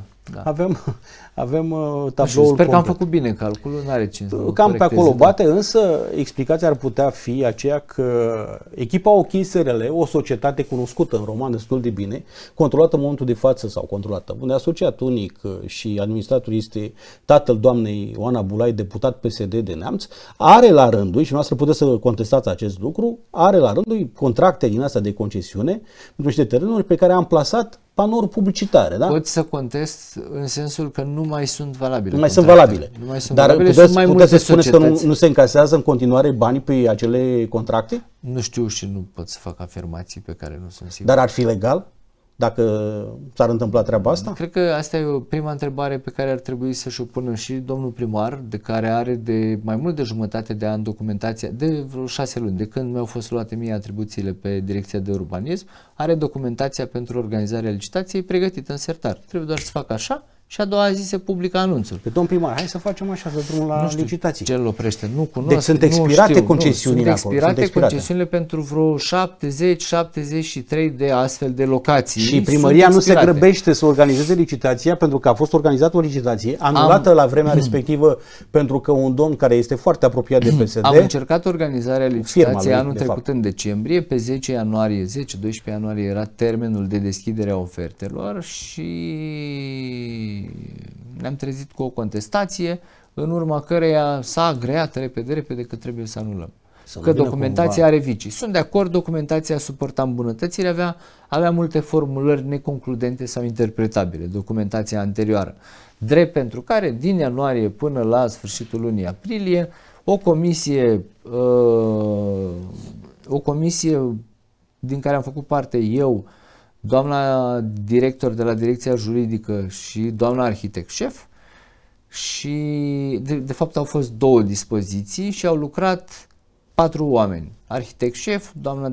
Avem tabloul Sper că am făcut bine calculul, nu are cine să cam pe acolo bate, însă explicația ar putea fi aceea că echipa OK SRL, o societate cunoscută în Roman destul de bine, controlată în momentul de față sau controlată, unde asociat unic și administratorul este tatăl doamnei Oana Bulai, deputat PSD de Neamț, are la rândul, și noastră puteți să contestați acest lucru, are la rândul contracte din astea de concesiune pentru niște terenuri pe care am plasat panouri publicitare, da? Poți să contest în sensul că nu mai sunt valabile. Nu mai sunt valabile. Dar puteți să spuneți că nu se încasează în continuare banii pe acele contracte? Nu știu și nu pot să fac afirmații pe care nu sunt sigur. Dar ar fi legal dacă s-ar întâmpla treaba asta? Cred că asta e o prima întrebare pe care ar trebui să-și o pună și domnul primar, de care are de mai mult de jumătate de an documentația, de vreo 6 luni, de când mi-au fost luate mie atribuțiile pe Direcția de Urbanism, are documentația pentru organizarea licitației pregătită în sertar. Trebuie doar să facă așa și a doua zi se publică anunțul. Pe domn primar, hai să facem așa, să drumul la licitații. Ce îl oprește? Nu cunosc. Deci sunt expirate concesiunile acolo. Sunt expirate concesiunile pentru vreo 70-73 de astfel de locații. Și primăria nu se grăbește să organizeze licitația pentru că a fost organizată o licitație anulată la vremea respectivă pentru că un domn care este foarte apropiat de PSD. Am încercat organizarea licitației anul trecut în decembrie, pe 10 ianuarie, 10-12 ianuarie era termenul de deschidere a ofertelor și ne-am trezit cu o contestație, în urma căreia s-a agreat repede că trebuie să anulăm. Că documentația are vicii. Sunt de acord, documentația suporta îmbunătățiri, avea multe formulări neconcludente sau interpretabile, documentația anterioară. Drept pentru care, din ianuarie până la sfârșitul lunii aprilie, o comisie din care am făcut parte eu, doamna director de la direcția juridică și doamna arhitect șef, și de fapt au fost 2 dispoziții și au lucrat 4 oameni, arhitect șef, doamna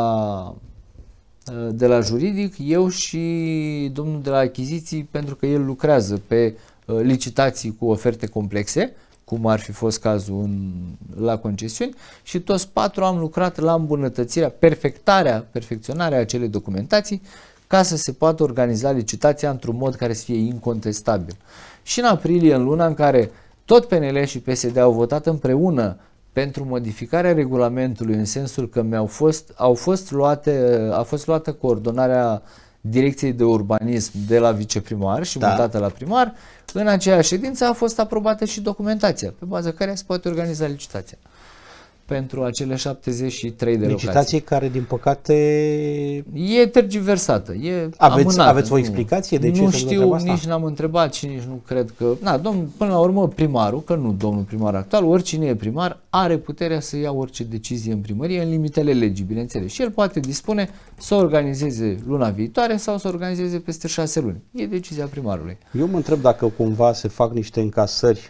de la juridic, eu și domnul de la achiziții, pentru că el lucrează pe licitații cu oferte complexe, cum ar fi fost cazul la concesiuni, și toți 4 am lucrat la îmbunătățirea, perfecționarea acelei documentații ca să se poată organiza licitația într-un mod care să fie incontestabil. Și în aprilie, în luna în care tot PNL și PSD au votat împreună pentru modificarea regulamentului, în sensul că a fost luată coordonarea Direcției de Urbanism de la viceprimar și mutată la primar, în aceeași ședință a fost aprobată și documentația, pe baza căreia se poate organiza licitația pentru acele 73 de locații. Licitație care, din păcate, e tergiversată, e amânată. Aveți o explicație de ce? Nu știu, nici n-am întrebat și nici nu cred că... Până la urmă, primarul, că nu domnul primar actual, oricine e primar, are puterea să ia orice decizie în primărie în limitele legii, bineînțeles. Și el poate dispune să organizeze luna viitoare sau să organizeze peste 6 luni. E decizia primarului. Eu mă întreb dacă cumva se fac niște încasări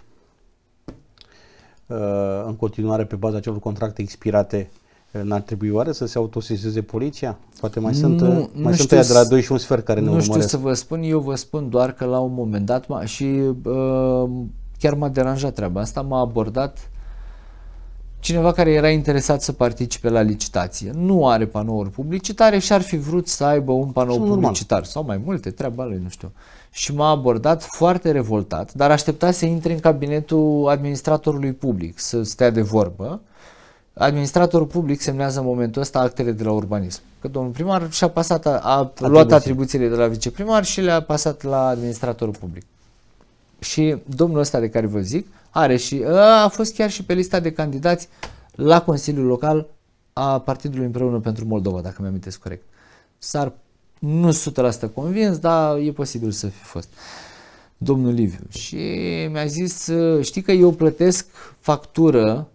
în continuare pe baza celor contracte expirate. N-ar trebui oare să se autosesizeze poliția? Poate mai sunt ăia de la 2 și un sfert care ne urmăresc. Nu știu să vă spun, eu vă spun doar că la un moment dat și chiar m-a deranjat treaba asta, m-a abordat cineva care era interesat să participe la licitație. Nu are panouri publicitare și ar fi vrut să aibă un panou publicitar sau mai multe, treaba lui, nu știu. Și m-a abordat foarte revoltat, dar aștepta să intre în cabinetul administratorului public, să stea de vorbă. Administratorul public semnează în momentul ăsta actele de la urbanism. Că domnul primar și-a pasat, a luat atribuțiile de la viceprimar și le-a pasat la administratorul public. Și domnul ăsta de care vă zic are și a fost chiar și pe lista de candidați la Consiliul Local a Partidului Împreună pentru Moldova, dacă mi-amintesc corect. Nu 100% convins, dar e posibil să fi fost domnul Liviu. Și mi-a zis, știi că eu plătesc factură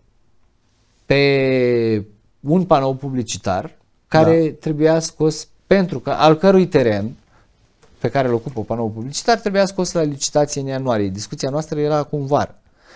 pe un panou publicitar care trebuia scos pentru că al cărui teren pe care îl ocupă panou publicitar trebuia scos la licitație în ianuarie. Discuția noastră era acum vară.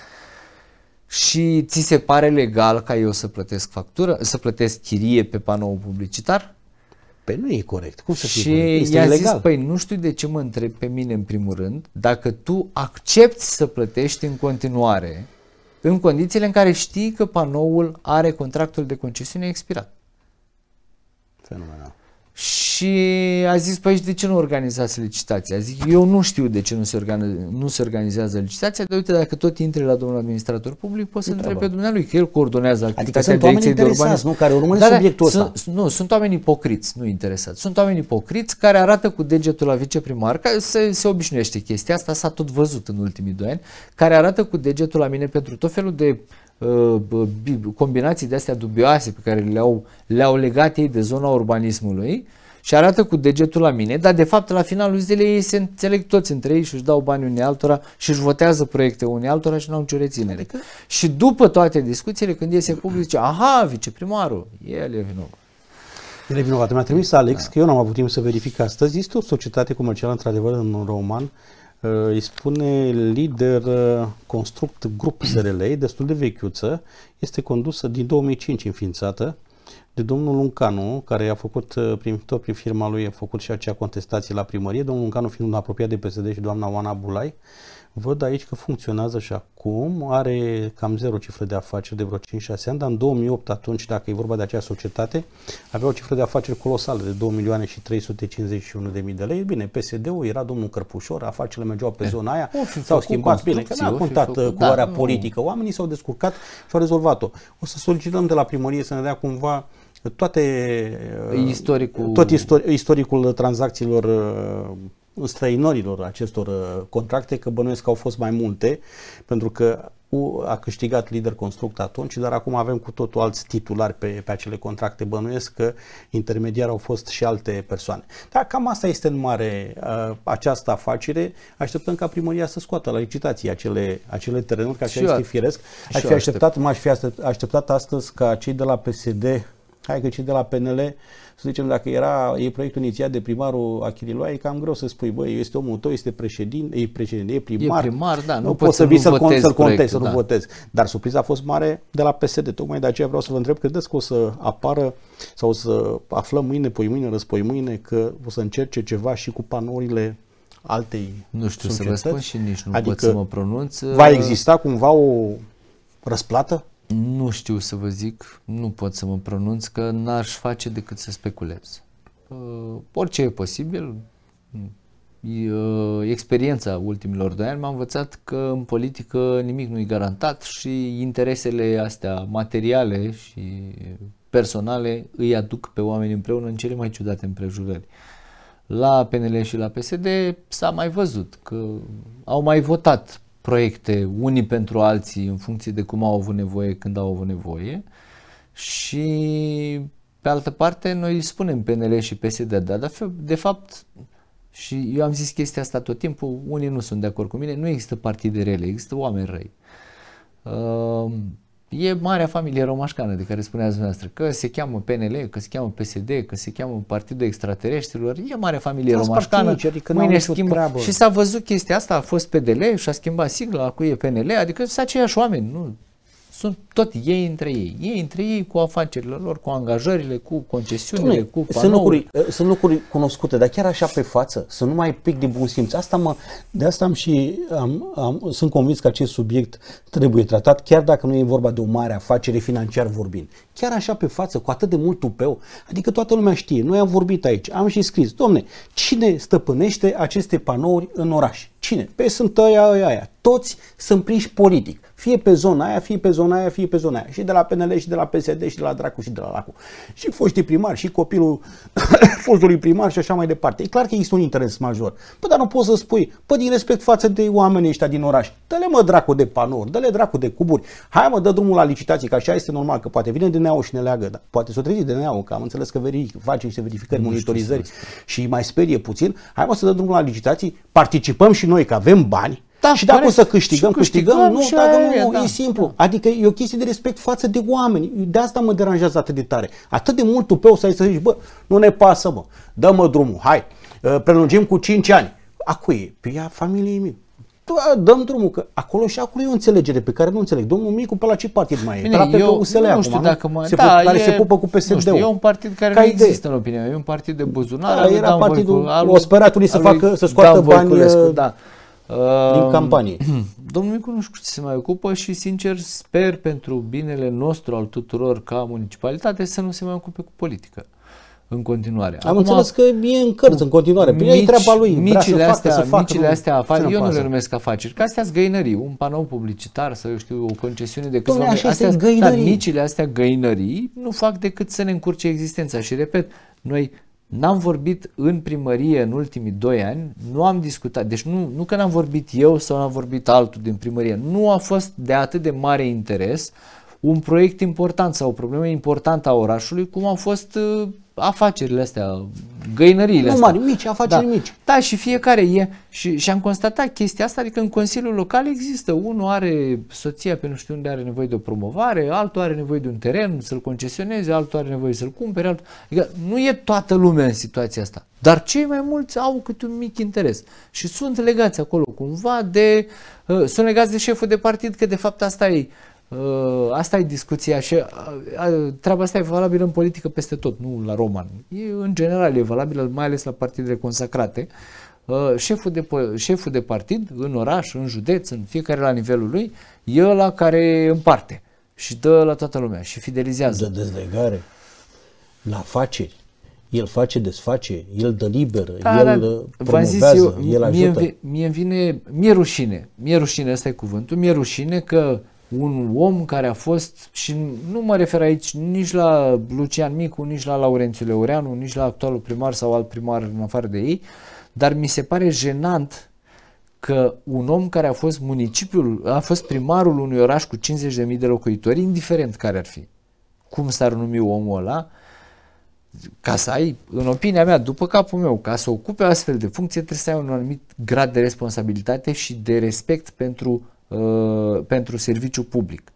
Și ți se pare legal ca eu să plătesc factură, să plătesc chirie pe panou publicitar? Păi nu e corect. Cum să fie și corect? Este i-a ilegal. zis, păi nu știu de ce mă întreb pe mine în primul rând, dacă tu accepti să plătești în continuare în condițiile în care știi că panoul are contractul de concesiune expirat. Fenomenal. Și a zis, păi de ce nu organizați licitația? Zic, eu nu știu de ce nu se organizează licitația, dar uite, dacă tot intri la domnul administrator public, poți să întrebe pe dumnealui, că el coordonează activitatea Direcției de Urbanism. Nu, care urmăresc subiectul ăsta. Nu, sunt oameni ipocriți, nu interesați. Sunt oameni ipocriți care arată cu degetul la viceprimar, că se obișnuiește chestia asta, s-a tot văzut în ultimii 2 ani, care arată cu degetul la mine pentru tot felul de combinații de astea dubioase pe care le-au legat ei de zona urbanismului și arată cu degetul la mine, dar de fapt la finalul zilei ei se înțeleg toți între ei și își dau bani unii altora și își votează proiecte unii altora și n-au nicio reținere. Adică... Și după toate discuțiile, când iese public, zice, aha, viceprimarul, el e vinovat. El e vinovat. Mi-a trimis Alex, că eu n-am avut timp să verific astăzi, este o societate comercială într-adevăr în roman, îi spune Lider Construct Group SRL, destul de vechiuță, este condusă din 2005 înființată de domnul Luncanu, care a făcut, tot prin firma lui, a făcut și acea contestație la primărie, domnul Luncanu fiind apropiat de PSD și doamna Oana Bulai, văd aici că funcționează și acum, are cam zero cifră de afaceri de vreo 5-6 ani, dar în 2008 atunci, dacă e vorba de acea societate, avea o cifră de afaceri colosală de 2.351.000 de lei. Bine, PSD-ul era domnul Cărpușor, afacerile mergeau pe zona aia, s-au schimbat, bine, că n-a contat culoarea politică, oamenii s-au descurcat și au rezolvat-o. O să solicităm de la primărie să ne dea cumva istoricul tranzacțiilor străinorilor acestor contracte, că bănuiesc că au fost mai multe, pentru că a câștigat Lider Construct atunci, dar acum avem cu totul alți titulari pe acele contracte. Bănuiesc că intermediari au fost și alte persoane. Dar cam asta este în mare această afacere. Așteptăm ca primăria să scoată la licitație acele terenuri, că așa este firesc. M-aș fi așteptat astăzi ca cei de la PSD, cei de la PNL, să zicem, dacă e proiectul inițiat de primarul Achililoa, e cam greu să spui, băi, este omul tău, este președinte, e primar, da, nu poți să vii să-l contezi, să nu votezi. Dar surpriza a fost mare de la PSD. Tocmai de aceea vreau să vă întreb, credeți că o să apară sau o să aflăm mâine, poimâine, răspoimâine, că o să încerce ceva și cu panourile altei Nu știu societăți? Să vă spun și nici nu pot adică să mă pronunț. Va exista cumva o răsplată? Nu știu să vă zic, nu pot să mă pronunț, că n-aș face decât să speculez. Orice e posibil. Experiența ultimilor 2 ani m-a învățat că în politică nimic nu e garantat și interesele astea materiale și personale îi aduc pe oameni împreună în cele mai ciudate împrejurări. La PNL și la PSD s-a mai văzut că au mai votat proiecte unii pentru alții în funcție de cum au avut nevoie, când au avut nevoie, și pe altă parte noi spunem PNL și PSD, dar de fapt, și eu am zis chestia asta tot timpul, unii nu sunt de acord cu mine, nu există partide rele, există oameni răi. E marea familie romașcană de care spuneați dumneavoastră, că se cheamă PNL, că se cheamă PSD, că se cheamă Partidul Extraterestrilor, e marea familie romașcană, adică mâine schimbă. Și s-a văzut chestia asta, a fost PDL și a schimbat sigla, cu e PNL, adică sunt aceiași oameni, nu? Sunt tot ei între ei. Ei între ei cu afacerile lor, cu angajările, cu concesiunile, cu panouri. Sunt lucruri cunoscute, dar chiar așa pe față, să nu mai pic de bun simț. De asta sunt convins că acest subiect trebuie tratat, chiar dacă nu e vorba de o mare afacere financiar vorbind. Chiar așa pe față, cu atât de mult tupeu, adică toată lumea știe. Noi am vorbit aici, am și scris, domne, cine stăpânește aceste panouri în oraș? Cine? Sunt ăia. Toți sunt prinși politic. Fie pe zona aia, fie pe zona aia, fie pe zona aia. Și de la PNL, și de la PSD, și de la Dracu, și de la Lacu. Și foștii primari, și copilul fostului primar și așa mai departe. E clar că există un interes major. Dar nu poți să spui, din respect față de oamenii ăștia din oraș, dă-le mă dracu de panouri, dă-le dracu de cuburi. Hai mă, dă drumul la licitații, că așa este normal, că poate vine DNA-ul și ne leagă. Dar poate să o trezi DNA-ul, că am înțeles că face niște verificări, monitorizări și mai sperie puțin. Hai mă să dă drumul la licitații, participăm și noi, că avem bani. Da, și dacă o să câștigăm, nu, dacă nu, e simplu. Adică e o chestie de respect față de oameni. De asta mă deranjează atât de tare. Atât de mult tupeu să ai să zici, nu ne pasă, dă-mă drumul, hai, prelungim cu 5 ani. Acu e? Pe ea familiei mei. Dăm drumul, că acolo e o înțelegere pe care nu înțeleg. Domnul Micu, pe la ce partid mai e? Bine, pe USL acum, care se pupă cu PSD-ul. E un partid care nu există în opinia mea. E un partid de buzunar. Era partidul, o speratul să scoată bani din campanie. Domnul Micu nu știu ce se mai ocupă și sincer sper pentru binele nostru al tuturor ca municipalitate să nu se mai ocupe cu politică în continuare. Am înțeles că e în cărți în continuare. E treaba lui. Micile astea afaceri, eu nu le numesc afaceri, că astea sunt găinării. Un panou publicitar sau eu știu o concesiune de câțiva oameni. Dar micile astea găinării nu fac decât să ne încurce existența. Și repet, noi n-am vorbit în primărie în ultimii 2 ani, nu am discutat, deci nu că n-am vorbit eu sau n-am vorbit altul din primărie, nu a fost de atât de mare interes un proiect important sau o problemă importantă a orașului, cum au fost afacerile astea, găinăriile astea. Nu mari, mici, afaceri mici. Da, și fiecare e, și am constatat chestia asta, adică în Consiliul Local există, unul are soția pe nu știu unde are nevoie de o promovare, altul are nevoie de un teren să-l concesioneze, altul are nevoie să-l cumpere, adică nu e toată lumea în situația asta, dar cei mai mulți au câte un mic interes și sunt legați acolo cumva sunt legați de șeful de partid, că de fapt asta e. Asta e discuția și treaba asta e valabilă în politică peste tot, nu la Roman. În general e valabilă mai ales la partidele consacrate. Șeful de partid în oraș, în județ, în fiecare la nivelul lui, e ăla care împarte și dă la toată lumea și fidelizează. Dă dezlegare la afaceri. El face, desface, el dă liber, el promovează, el ajută. Mie rușine, ăsta e cuvântul, mie rușine că un om care a fost, și nu mă refer aici nici la Lucian Micu, nici la Laurențiu Leureanu, nici la actualul primar sau alt primar în afară de ei, dar mi se pare jenant că un om care a fost primarul unui oraș cu 50.000 de locuitori, indiferent care ar fi, cum s-ar numi omul ăla, ca să ai, în opinia mea, după capul meu, ca să ocupe o astfel de funcție, trebuie să ai un anumit grad de responsabilitate și de respect pentru serviciu public.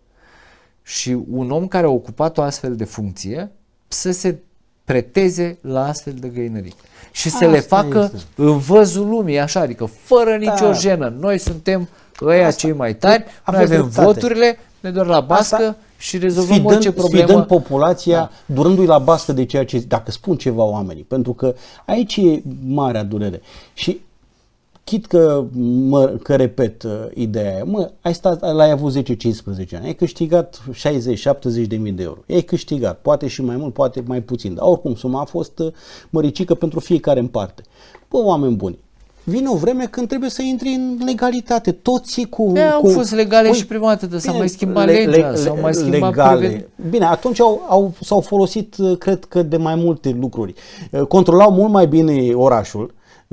Și un om care a ocupat o astfel de funcție să se preteze la astfel de găinării și să le facă în văzul lumii, așa, adică fără nicio jenă. Noi suntem ăia cei mai tari, noi avem voturile, ne doar la bască și rezolvăm orice problemă. Sfidând populația, durându-i la bască de ceea ce, dacă spun ceva oamenii, pentru că aici e marea durere. Și chit că repet ideea aia, l-ai avut 10-15 ani, ai câștigat 60-70 de mii de euro, ai câștigat, poate și mai mult, poate mai puțin, dar oricum suma a fost măricică pentru fiecare în parte. Bă, oameni buni, vine o vreme când trebuie să intri în legalitate, toți au fost legale și prima dată, s-a mai schimbat legea, s-au mai schimbat legale. Bine, atunci s-au folosit, cred că, de mai multe lucruri. Controlau mult mai bine orașul.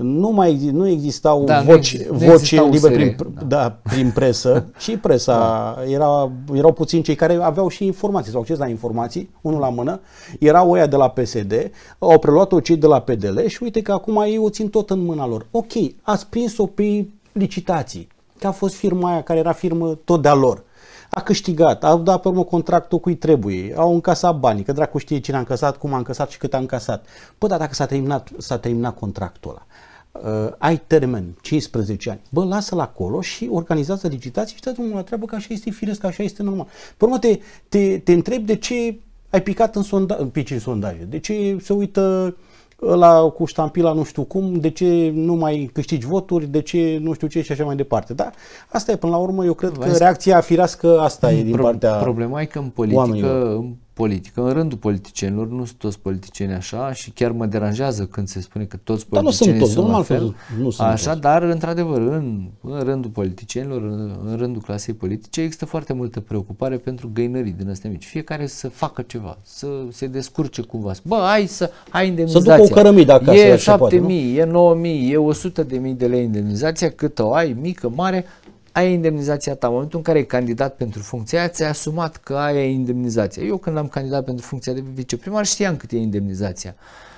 Nu existau voci libere prin presă și presa. Erau puțini cei care aveau și informații sau acces la informații, unul la mână. Erau ăia de la PSD, au preluat-o cei de la PDL și uite că acum ei o țin tot în mâna lor. Ok, ați prins-o pe licitații, că a fost firma aia care era firmă tot de-a lor. A câștigat, a dat pe urmă contractul cui trebuie, au încasat banii, că dracu știe cine a încasat, cum a încasat și cât a încasat. Păi da, dacă s-a terminat contractul ăla, ai termen, 15 ani, bă, lasă-l acolo și organizează licitații și dă-ți la treabă, că așa este firesc, că așa este normal. Pe urmă te întrebi de ce ai picat în sondaje, de ce se uită ăla cu ștampila nu știu cum, de ce nu mai câștigi voturi, de ce nu știu ce și așa mai departe. Da, asta e până la urmă, eu cred că reacția firească asta e din partea Problema e că în politică, în rândul politicienilor, nu sunt toți politicieni așa și chiar mă deranjează când se spune că toți politicienii sunt la fel. Așa, dar într-adevăr, în rândul politicienilor, în rândul clasei politice, există foarte multă preocupare pentru găinării din astea mici. Fiecare să facă ceva, să se descurce cumva. Bă, ai indemnizația. Să ducă o cărămidă acasă. E 7.000, e 9.000, e 100.000 de lei indemnizația, cât o ai, mică, mare, ai indemnizația ta. În momentul în care ai candidat pentru funcția aia, ți-ai asumat că ai indemnizația. Eu când am candidat pentru funcția de viceprimar știam cât e indemnizația.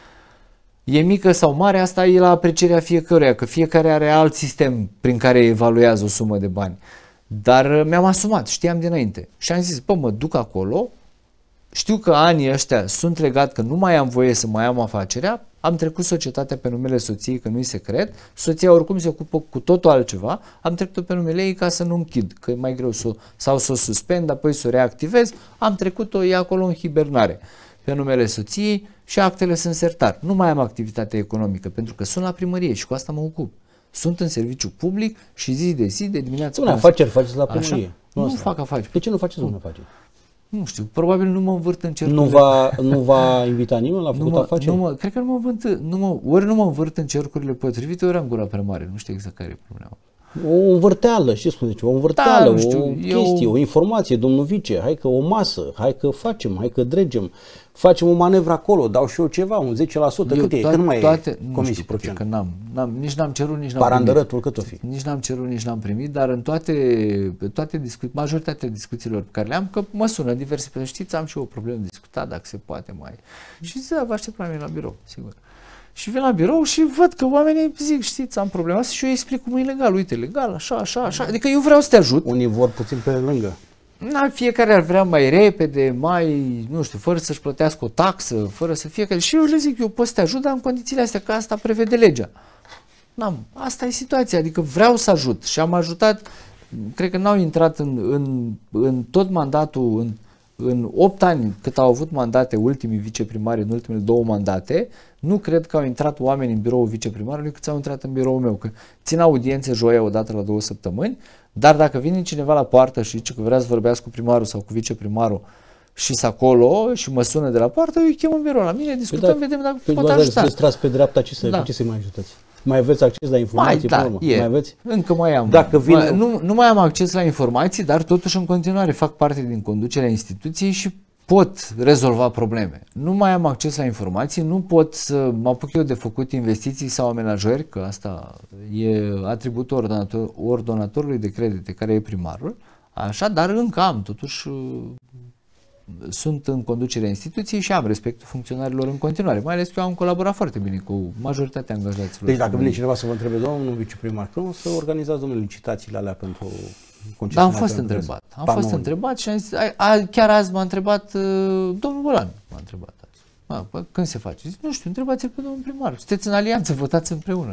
E mică sau mare, asta e la aprecierea fiecăruia, că fiecare are alt sistem prin care evaluează o sumă de bani. Dar mi-am asumat, știam dinainte. Și am zis, bă, mă duc acolo, știu că anii ăștia sunt legat, că nu mai am voie să mai am afacerea, am trecut societatea pe numele soției, că nu-i secret, soția oricum se ocupă cu totul altceva, am trecut-o pe numele ei ca să nu închid, că e mai greu sau să o suspend, apoi să o reactivez, am trecut-o, e acolo în hibernare pe numele soției și actele sunt sertar. Nu mai am activitate economică, pentru că sunt la primărie și cu asta mă ocup. Sunt în serviciu public și zi de zi, de dimineață până afaceri faceți la primărie. Nu fac afaceri. De ce nu faceți un afaceri? Nu știu, probabil nu mă învârt în cercurile. Nu va invita nimeni la făcut afaceri? Cred că ori nu mă învârt în cercurile potrivite, ori am gura prea mare. Nu știu exact care e problema. O învârteală, știți cum zice, o învârteală, o chestie, o informație, domnul vice, hai că o masă, hai că facem, hai că dregem, facem o manevră acolo, dau și eu ceva, un 10%, cât e? Cât mai e comisii procent? Că nici n-am cerut, nici n-am Parandărătul cât o fi? Nici n-am cerut, nici n-am primit, dar în toate majoritatea discuțiilor pe care le-am, că mă sună diverse, știți, am și eu o problemă de discutat, dacă se poate mai. Și zic, vă aștept la mine la birou, sigur. Și vin la birou și văd că oamenii zic, știți, am problema asta și eu îi explic cum e legal. Uite, legal, așa. Adică eu vreau să te ajut. Unii vor puțin pe lângă. Fiecare ar vrea mai repede, nu știu, fără să-și plătească o taxă, fără să fie... Și eu le zic, eu pot să te ajut, dar în condițiile astea, că asta prevede legea. Asta e situația, adică vreau să ajut și am ajutat cred că n-au intrat în tot mandatul, în 8 ani cât au avut mandate ultimii viceprimari, în ultimele 2 mandate, nu cred că au intrat oameni în biroul viceprimarului cât au intrat în biroul meu, că țin audiențe joia o dată la 2 săptămâni, dar dacă vine cineva la poartă și zice că vrea să vorbească cu primarul sau cu viceprimarul și să acolo și mă sună de la poartă, eu îi chem în birou la mine, discutăm, vedem dacă pot ajuta. Sunteți tras pe dreapta, ce să mai ajutați? Mai aveți acces la informații? Mai aveți? Încă mai am. Dacă vine... nu mai am acces la informații, dar totuși în continuare fac parte din conducerea instituției și pot rezolva probleme. Nu mai am acces la informații, nu pot să mă apuc eu de făcut investiții sau amenajări, că asta e atributul ordonatorului de credite, care e primarul, așa, dar încă am, totuși sunt în conducerea instituției și am respectul funcționarilor în continuare, mai ales că eu am colaborat foarte bine cu majoritatea angajaților. Deci dacă vine cineva să vă întrebe, domnul viceprimar, cum să organizați, domnule, licitațiile alea pentru da, am fost întrebat. Fost întrebat și am zis, chiar azi m-a întrebat domnul Bolan, m-a întrebat. Când se face? Zic, nu știu, întrebați-l pe domnul primar. Sunteți în alianță, votați împreună.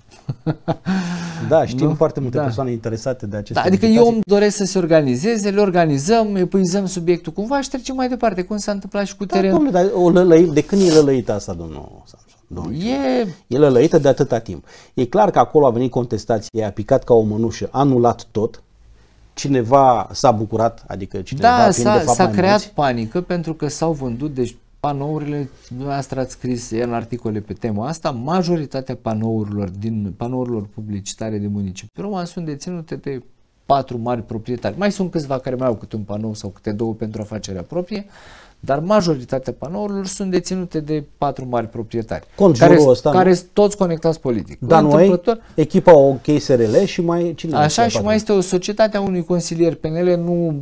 Da, știm foarte multe persoane interesate de aceste adică eu îmi doresc să se organizeze, le organizăm, epuizăm subiectul cumva și trecem mai departe, cum s-a întâmplat și cu terenul. Domnule, dar de când e lălăită asta, domnul Samson? E lălăită de atâta timp. E clar că acolo a venit contestația, a picat ca o mănușă, a anulat tot. Cineva s-a bucurat, adică cineva fiind de fapt s-a creat panică pentru că s-au vândut, deci panourile, dumneavoastră ați scris în articole pe tema asta, majoritatea panourilor publicitare de municipiul Roman sunt deținute de 4 mari proprietari. Mai sunt câțiva care mai au câte un panou sau câte 2 pentru afacerea proprie, dar majoritatea panourilor sunt deținute de 4 mari proprietari, care sunt toți conectați politic. Dar noi, echipa OK SRL și mai cine? Așa, și mai este o societate a unui consilier PNL,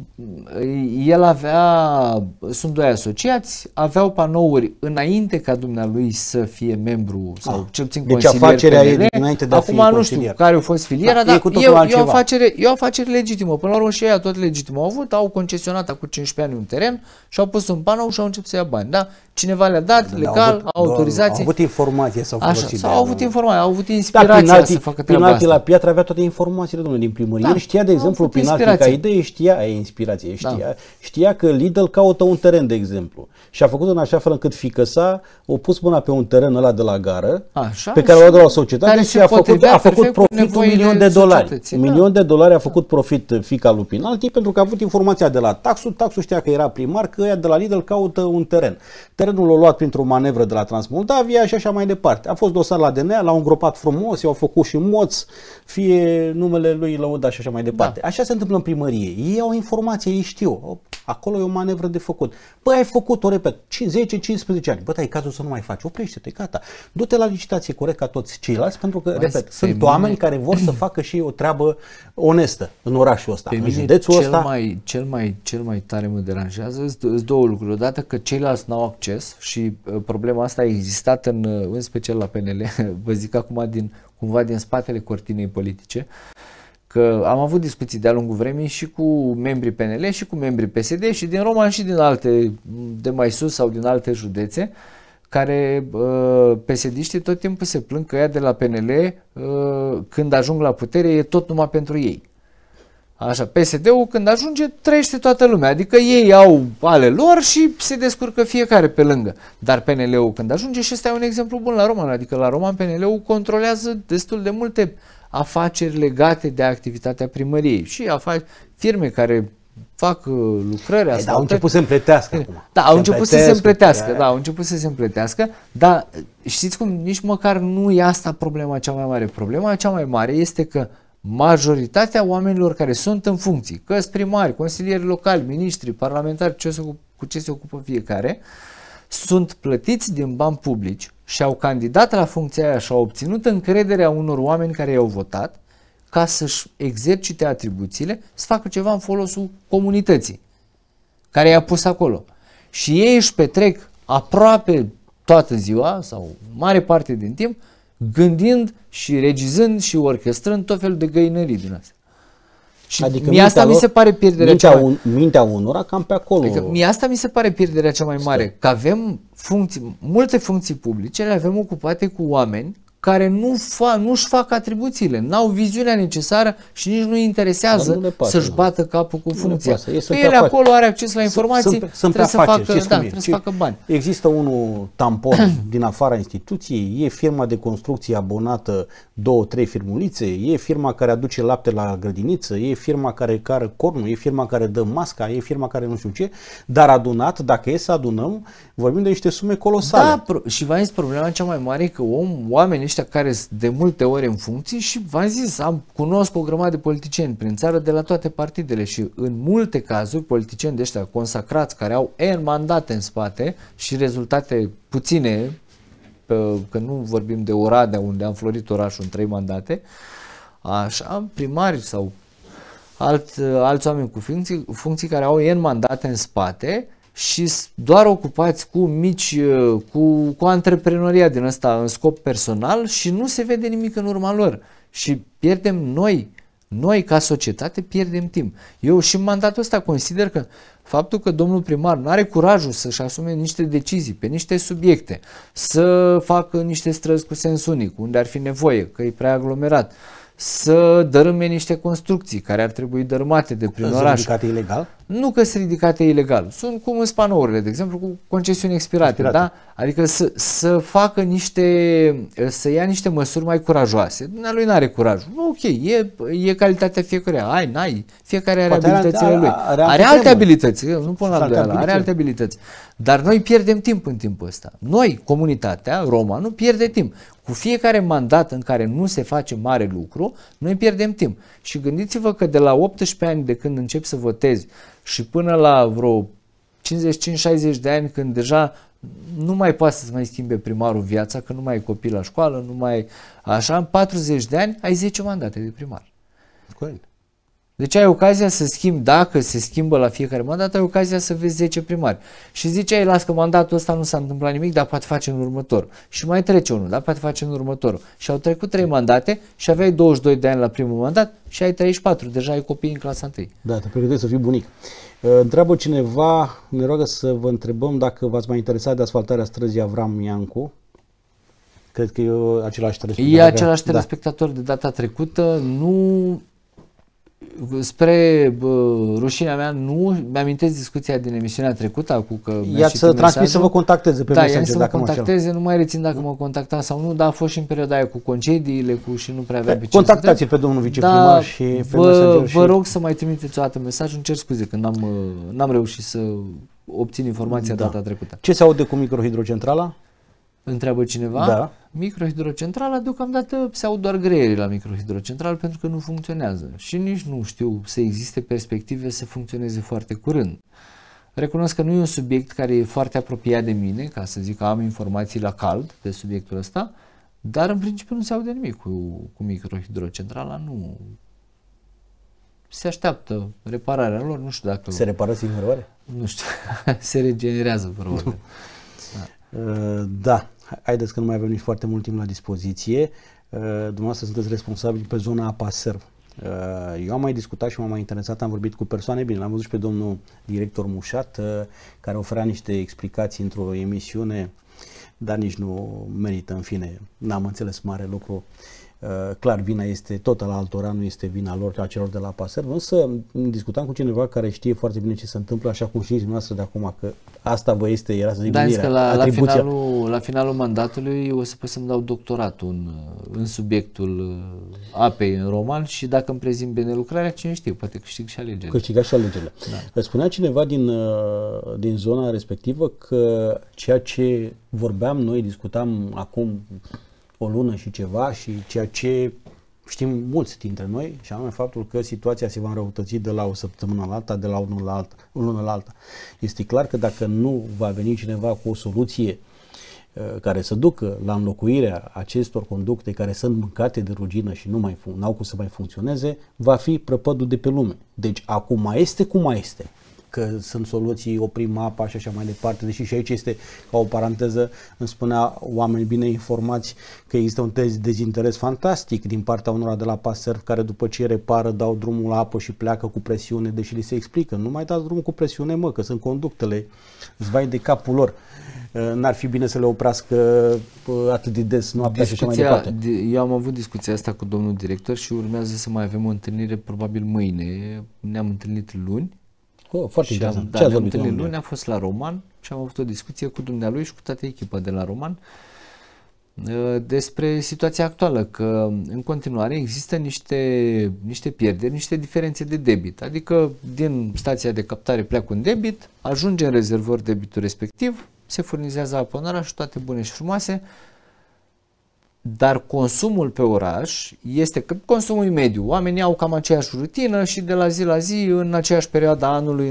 el avea, sunt 2 asociați, aveau panouri înainte ca dumnealui să fie membru sau cel puțin consilier afacerea PNL. Înainte de a fi acum nu știu care a fost filiera, dar e o afacere legitimă. Până la urmă și ei tot legitimă au avut, au concesionat acum 15 ani un teren și au pus un panou și au început să ia bani. Da? Cineva le-a dat, legal, autorizație. Au avut informație sau folosit. Au avut informație, au avut inspirația să facă treaba asta. La Piatra avea toate informațiile, domnule, din primărie. El știa, de exemplu, Pinati, ca idee, știa că Lidl caută un teren, de exemplu. Și a făcut în așa fel încât fiică sa o pus mâna pe un teren ăla de la gară, pe care l-a luat de la societate și a făcut profit $1.000.000. A făcut profit fiica lui Pinati pentru că a avut informația de la Taxul. Taxul știa că era primar, că ăia de la Lidl caută un teren. Terenul l-a luat printr-o manevră de la Transmoldavia și așa mai departe. A fost dosar la DNA, l-au îngropat frumos, i-au făcut și moț, fie numele lui lăudat și așa mai departe. Da. Așa se întâmplă în primărie. Ei au informație, ei știu. Acolo e o manevră de făcut. Băi, ai făcut-o, repet, 10-15 ani. Bă, e cazul să nu mai faci. Oprește-te, gata. Du-te la licitație corect ca toți ceilalți, pentru că, repet, sunt oameni care vor să facă și o treabă onestă în orașul ăsta, în județul ăsta. Cel mai tare mă deranjează sunt 2 lucruri. Odată că ceilalți n-au acces și problema asta a existat în special la PNL, vă zic acum cumva din spatele cortinei politice, că am avut discuții de-a lungul vremii și cu membrii PNL și cu membrii PSD și din Roman și din alte, de mai sus sau din alte județe, care PSD-știi tot timpul se plâng că ea de la PNL, când ajung la putere, e tot numai pentru ei. Așa, PSD-ul când ajunge trăiește toată lumea, adică ei au ale lor și se descurcă fiecare pe lângă. Dar PNL-ul când ajunge, și ăsta e un exemplu bun la Roman, adică la Roman PNL-ul controlează destul de multe afaceri legate de activitatea primăriei și firme care fac lucrări. Dar au început să împletească acum. Da, au început să se împletească, au început să se împletească, dar știți cum, nici măcar nu e asta problema cea mai mare. Problema cea mai mare este că majoritatea oamenilor care sunt în funcții, că sunt primari, consilieri locali, miniștri, parlamentari, cu ce se ocupă fiecare, sunt plătiți din bani publici și au candidat la funcția aia și au obținut încrederea unor oameni care i-au votat ca să-și exercite atribuțiile, să facă ceva în folosul comunității care i-a pus acolo. Și ei își petrec aproape toată ziua sau mare parte din timp gândind și regizând și orchestrând tot felul de găinării din astea. Și adică mie asta mi se pare pierderea mintea unora cam pe acolo. Adică mie asta mi se pare pierderea cea mai mare, că avem multe funcții publice, le avem ocupate cu oameni care nu-și fac atribuțiile, n-au viziunea necesară și nici nu-i interesează să-și bată capul cu funcția. Că el acolo are acces la informații, trebuie să facă bani. Există unul tampon din afara instituției, e firma de construcție abonată 2-3 firmulițe, e firma care aduce lapte la grădiniță, e firma care cară cornul, e firma care dă masca, e firma care nu știu ce, dar adunat, dacă e să adunăm, vorbim de niște sume colosale. Da, și v-am zis, problema cea mai mare e că oamenii ăștia care sunt de multe ori în funcții și v-am zis, cunosc o grămadă de politicieni prin țară de la toate partidele și în multe cazuri politicieni de ăștia consacrați care au N mandate în spate și rezultate puține, că nu vorbim de Oradea unde am florit orașul în 3 mandate, așa, primari sau alți oameni cu funcții care au N mandate în spate și doar ocupați cu mici, cu antreprenoria din ăsta în scop personal și nu se vede nimic în urma lor. Și pierdem noi ca societate pierdem timp. Eu și în mandatul ăsta consider că faptul că domnul primar nu are curajul să-și asume niște decizii pe niște subiecte, să facă niște străzi cu sens unic, unde ar fi nevoie, că e prea aglomerat, să dărâme niște construcții care ar trebui dărâmate de prin oraș. Ridicate ilegal? Nu că sunt ridicate ilegal. Sunt cum în panourile, de exemplu, cu concesiuni expirate. Da? Adică să facă să ia niște măsuri mai curajoase. Dumnealui nu are curajul. Ok, e calitatea fiecăruia. N-ai. Fiecare are abilitățile lui. Are alte abilități. Nu pun la îndoială. Are alte abilități. Dar noi pierdem timp în timpul ăsta. Noi, comunitatea, Roma, nu pierde timp. Cu fiecare mandat în care nu se face mare lucru, noi pierdem timp. Și gândiți-vă că de la 18 ani de când începi să votezi și până la vreo 55-60 de ani când deja nu mai poate să-ți mai schimbe primarul viața, că nu mai ai copii la școală, nu mai așa, în 40 de ani ai 10 mandate de primar. Corect. Deci ai ocazia să schimbi, dacă se schimbă la fiecare mandat, ai ocazia să vezi 10 primari. Și ziceai, las că mandatul ăsta nu s-a întâmplat nimic, dar poate face în următor. Și mai trece unul, dar poate face în următorul. Și au trecut 3 mandate și aveai 22 de ani la primul mandat și ai 34, deja ai copii în clasa 1. Da, te pregătești să fii bunic. Întreabă cineva, ne roagă să vă întrebăm dacă v-ați mai interesat de asfaltarea străzii Avram Iancu. Cred că e același telespectator. E același telespectator de data trecută, nu... Spre rușinea mea, nu mi-amintesc discuția din emisiunea trecută i-ați transmis să vă contacteze pe Messenger. Să mă contacteze, nu mai rețin dacă mă contacta sau nu, dar a fost și în perioada aia cu concediile și nu prea avea pe ce. Contactați-l pe domnul viceprimar și pe Messenger. Vă rog să mai trimiteți o dată mesaj, îmi cer scuze că n-am reușit să obțin informația data trecută. Ce se aude cu microhidrocentrala? Întreabă cineva? Da. Microhidrocentrala, deocamdată se aud doar greierii la microhidrocentral pentru că nu funcționează și nici nu știu să existe perspective să funcționeze foarte curând. Recunosc că nu e un subiect care e foarte apropiat de mine, ca să zic că am informații la cald pe subiectul ăsta, dar în principiu nu se aude nimic cu microhidrocentrala, nu se așteaptă repararea lor, nu știu dacă... Se repară singur oare? Nu știu, se regenerează probabil. Da, haideți că nu mai avem nici foarte mult timp la dispoziție. Dumneavoastră sunteți responsabili pe zona apa Serv. Eu am mai discutat și m-am mai interesat, am vorbit cu persoane, bine, l-am văzut și pe domnul director Mușat, care oferea niște explicații într-o emisiune, dar nici nu merită, în fine, n-am înțeles mare lucru. Clar, vina este tot la altora, nu este vina lor, a celor de la apa Serv, însă discutam cu cineva care știe foarte bine ce se întâmplă, așa cum știți dumneavoastră de acum, că asta vă era să zic atribuția. La finalul mandatului o să pot să-mi dau doctoratul în subiectul apei în roman și dacă îmi prezint bine lucrarea, cine știe, poate câștig și alegerile. Câștiga și alegerile. Da. Spunea cineva din zona respectivă că ceea ce vorbeam noi, discutam acum o lună și ceva și ceea ce știm mulți dintre noi, și anume faptul că situația se va înrăutăți de la o săptămână la alta, de la o lună la alta. Este clar că dacă nu va veni cineva cu o soluție care să ducă la înlocuirea acestor conducte care sunt mâncate de rugină și n-au cum să mai funcționeze, va fi prăpădul de pe lume. Deci acum este cum este. că sunt soluții, oprim apa și așa mai departe, deși și aici este, ca o paranteză, îmi spunea oameni bine informați că există un dezinteres fantastic din partea unora de la Paserv care după ce repară dau drumul la apă și pleacă cu presiune, deși li se explică, nu mai dați drumul cu presiune, mă, că sunt conductele, îți vai de capul lor. N-ar fi bine să le oprească atât de des noaptea și așa mai departe. Eu am avut discuția asta cu domnul director și urmează să mai avem o întâlnire probabil mâine. Ne-am întâlnit luni. Foarte interesant. Ne-am întâlnit luni, am fost la Roman și am avut o discuție cu dumnealui și cu toată echipa de la Roman despre situația actuală, că în continuare există niște pierderi, niște diferențe de debit. Adică din stația de captare pleacă un debit, ajunge în rezervor debitul respectiv, se furnizează apă în oraș, toate bune și frumoase, dar consumul pe oraș este că consumul e mediu. Oamenii au cam aceeași rutină și de la zi la zi, în aceeași perioadă a anului,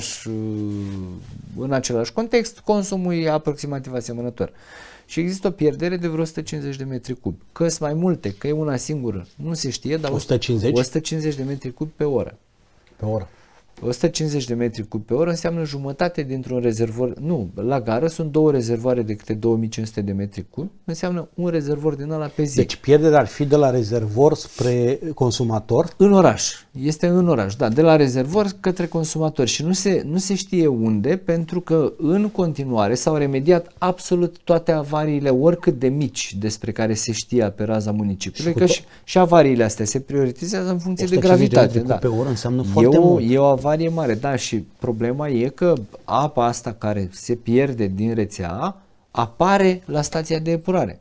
în același context, consumul e aproximativ asemănător. Și există o pierdere de vreo 150 de metri cubi. Că sunt mai multe, că e una singură, nu se știe, dar 150 de metri cubi pe oră. Pe oră. 150 de metri cubi pe oră înseamnă jumătate dintr-un rezervor. Nu, la gară sunt două rezervoare de câte 2500 de metri cubi, înseamnă un rezervor din ăla pe zi. Deci pierderea ar fi de la rezervor spre consumator? În oraș. Este în oraș, da, de la rezervor către consumator și nu se știe unde, pentru că în continuare s-au remediat absolut toate avariile, oricât de mici, despre care se știa pe raza municipiului, că și avariile astea se prioritizează în funcție de gravitate. Da. Pe oră înseamnă foarte mult. E o avarie mare, da, și problema e că apa asta care se pierde din rețea apare la stația de epurare.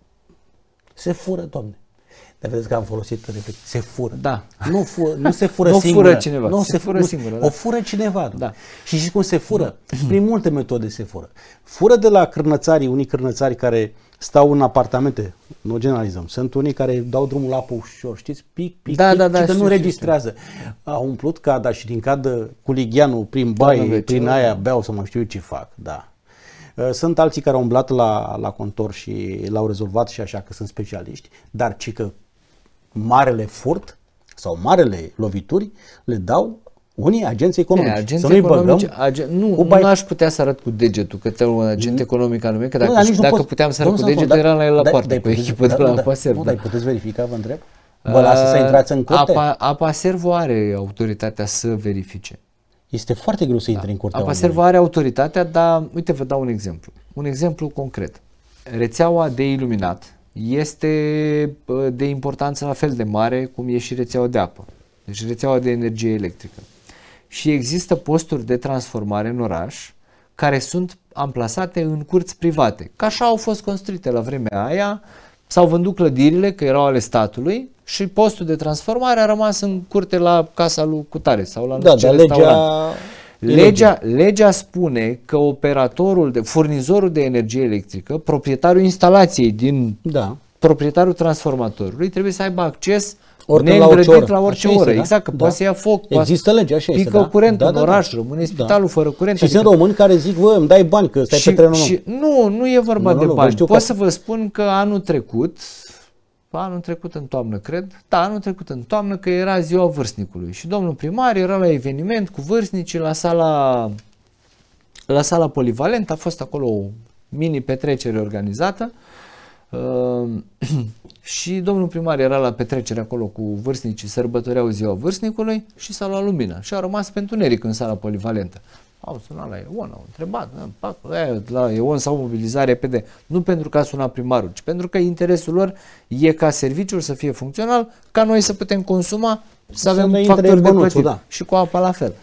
Se fură, domne. Dar vedeți că am folosit reflex. Se fură. Da. Nu se fură nu singură. Fură cineva. Nu se fură singură. Da. O fură cineva. Da. Și știți cum se fură? Prin multe metode se fură. Fură de la cârnățarii, unii cârnățari care stau în apartamente, nu generalizăm, sunt unii care dau drumul la apă ușor, știți, pic, și că nu registrează. Au umplut cada și din cadă cu ligheanul prin baie, prin aia beau să mă știu ce fac, da. Sunt alții care au umblat la contor și l-au rezolvat și așa că sunt specialiști, dar ci că marele furt sau marele lovituri le dau unii agenți economici. Să nu-i băgăm. Nu aș putea să arăt cu degetul către un agent economic anume, că dacă puteam să arăt cu degetul, era la el la poartă cu echipă de la Apaserv. Nu, dar puteți verifica, vă întreb? Vă lasă să intrați în curte? Apaserv are autoritatea să verifice. Este foarte greu să intri în curtea. Apaserv are autoritatea, dar uite, vă dau un exemplu. Un exemplu concret. Rețeaua de iluminat este de importanță la fel de mare cum e și rețeaua de apă. Deci rețeaua de energie electrică. Și există posturi de transformare în oraș care sunt amplasate în curți private. Că așa au fost construite la vremea aia, s-au vândut clădirile, că erau ale statului, și postul de transformare a rămas în curte la casa lui Cutare sau la Legea spune că furnizorul de energie electrică, proprietarul instalației proprietarul transformatorului trebuie să aibă acces neîngrădit la orice oră. Exact, că poate să ia foc. Există legea, așa este. Pică curent în oraș, rămâne spitalul fără curent. Și sunt români care zic, bă, îmi dai bani, că stai pe trenul meu. Nu e vorba de bani. Pot să vă spun că anul trecut în toamnă, cred, anul trecut în toamnă, că era ziua vârstnicului și domnul primar era la eveniment cu vârstnicii la sala polivalent, a fost acolo o mini petrecere organizată și domnul primar era la petrecere acolo cu vârstnicii, sărbătoreau ziua vârstnicului și s-a luat lumina și a rămas pe întuneric în sala polivalentă. Au sunat la EON, au întrebat, la EON s-au mobilizat repede, nu pentru că a sunat primarul, ci pentru că interesul lor e ca serviciul să fie funcțional, ca noi să putem consuma, să avem factori de plătit. Da. Și cu apa la fel.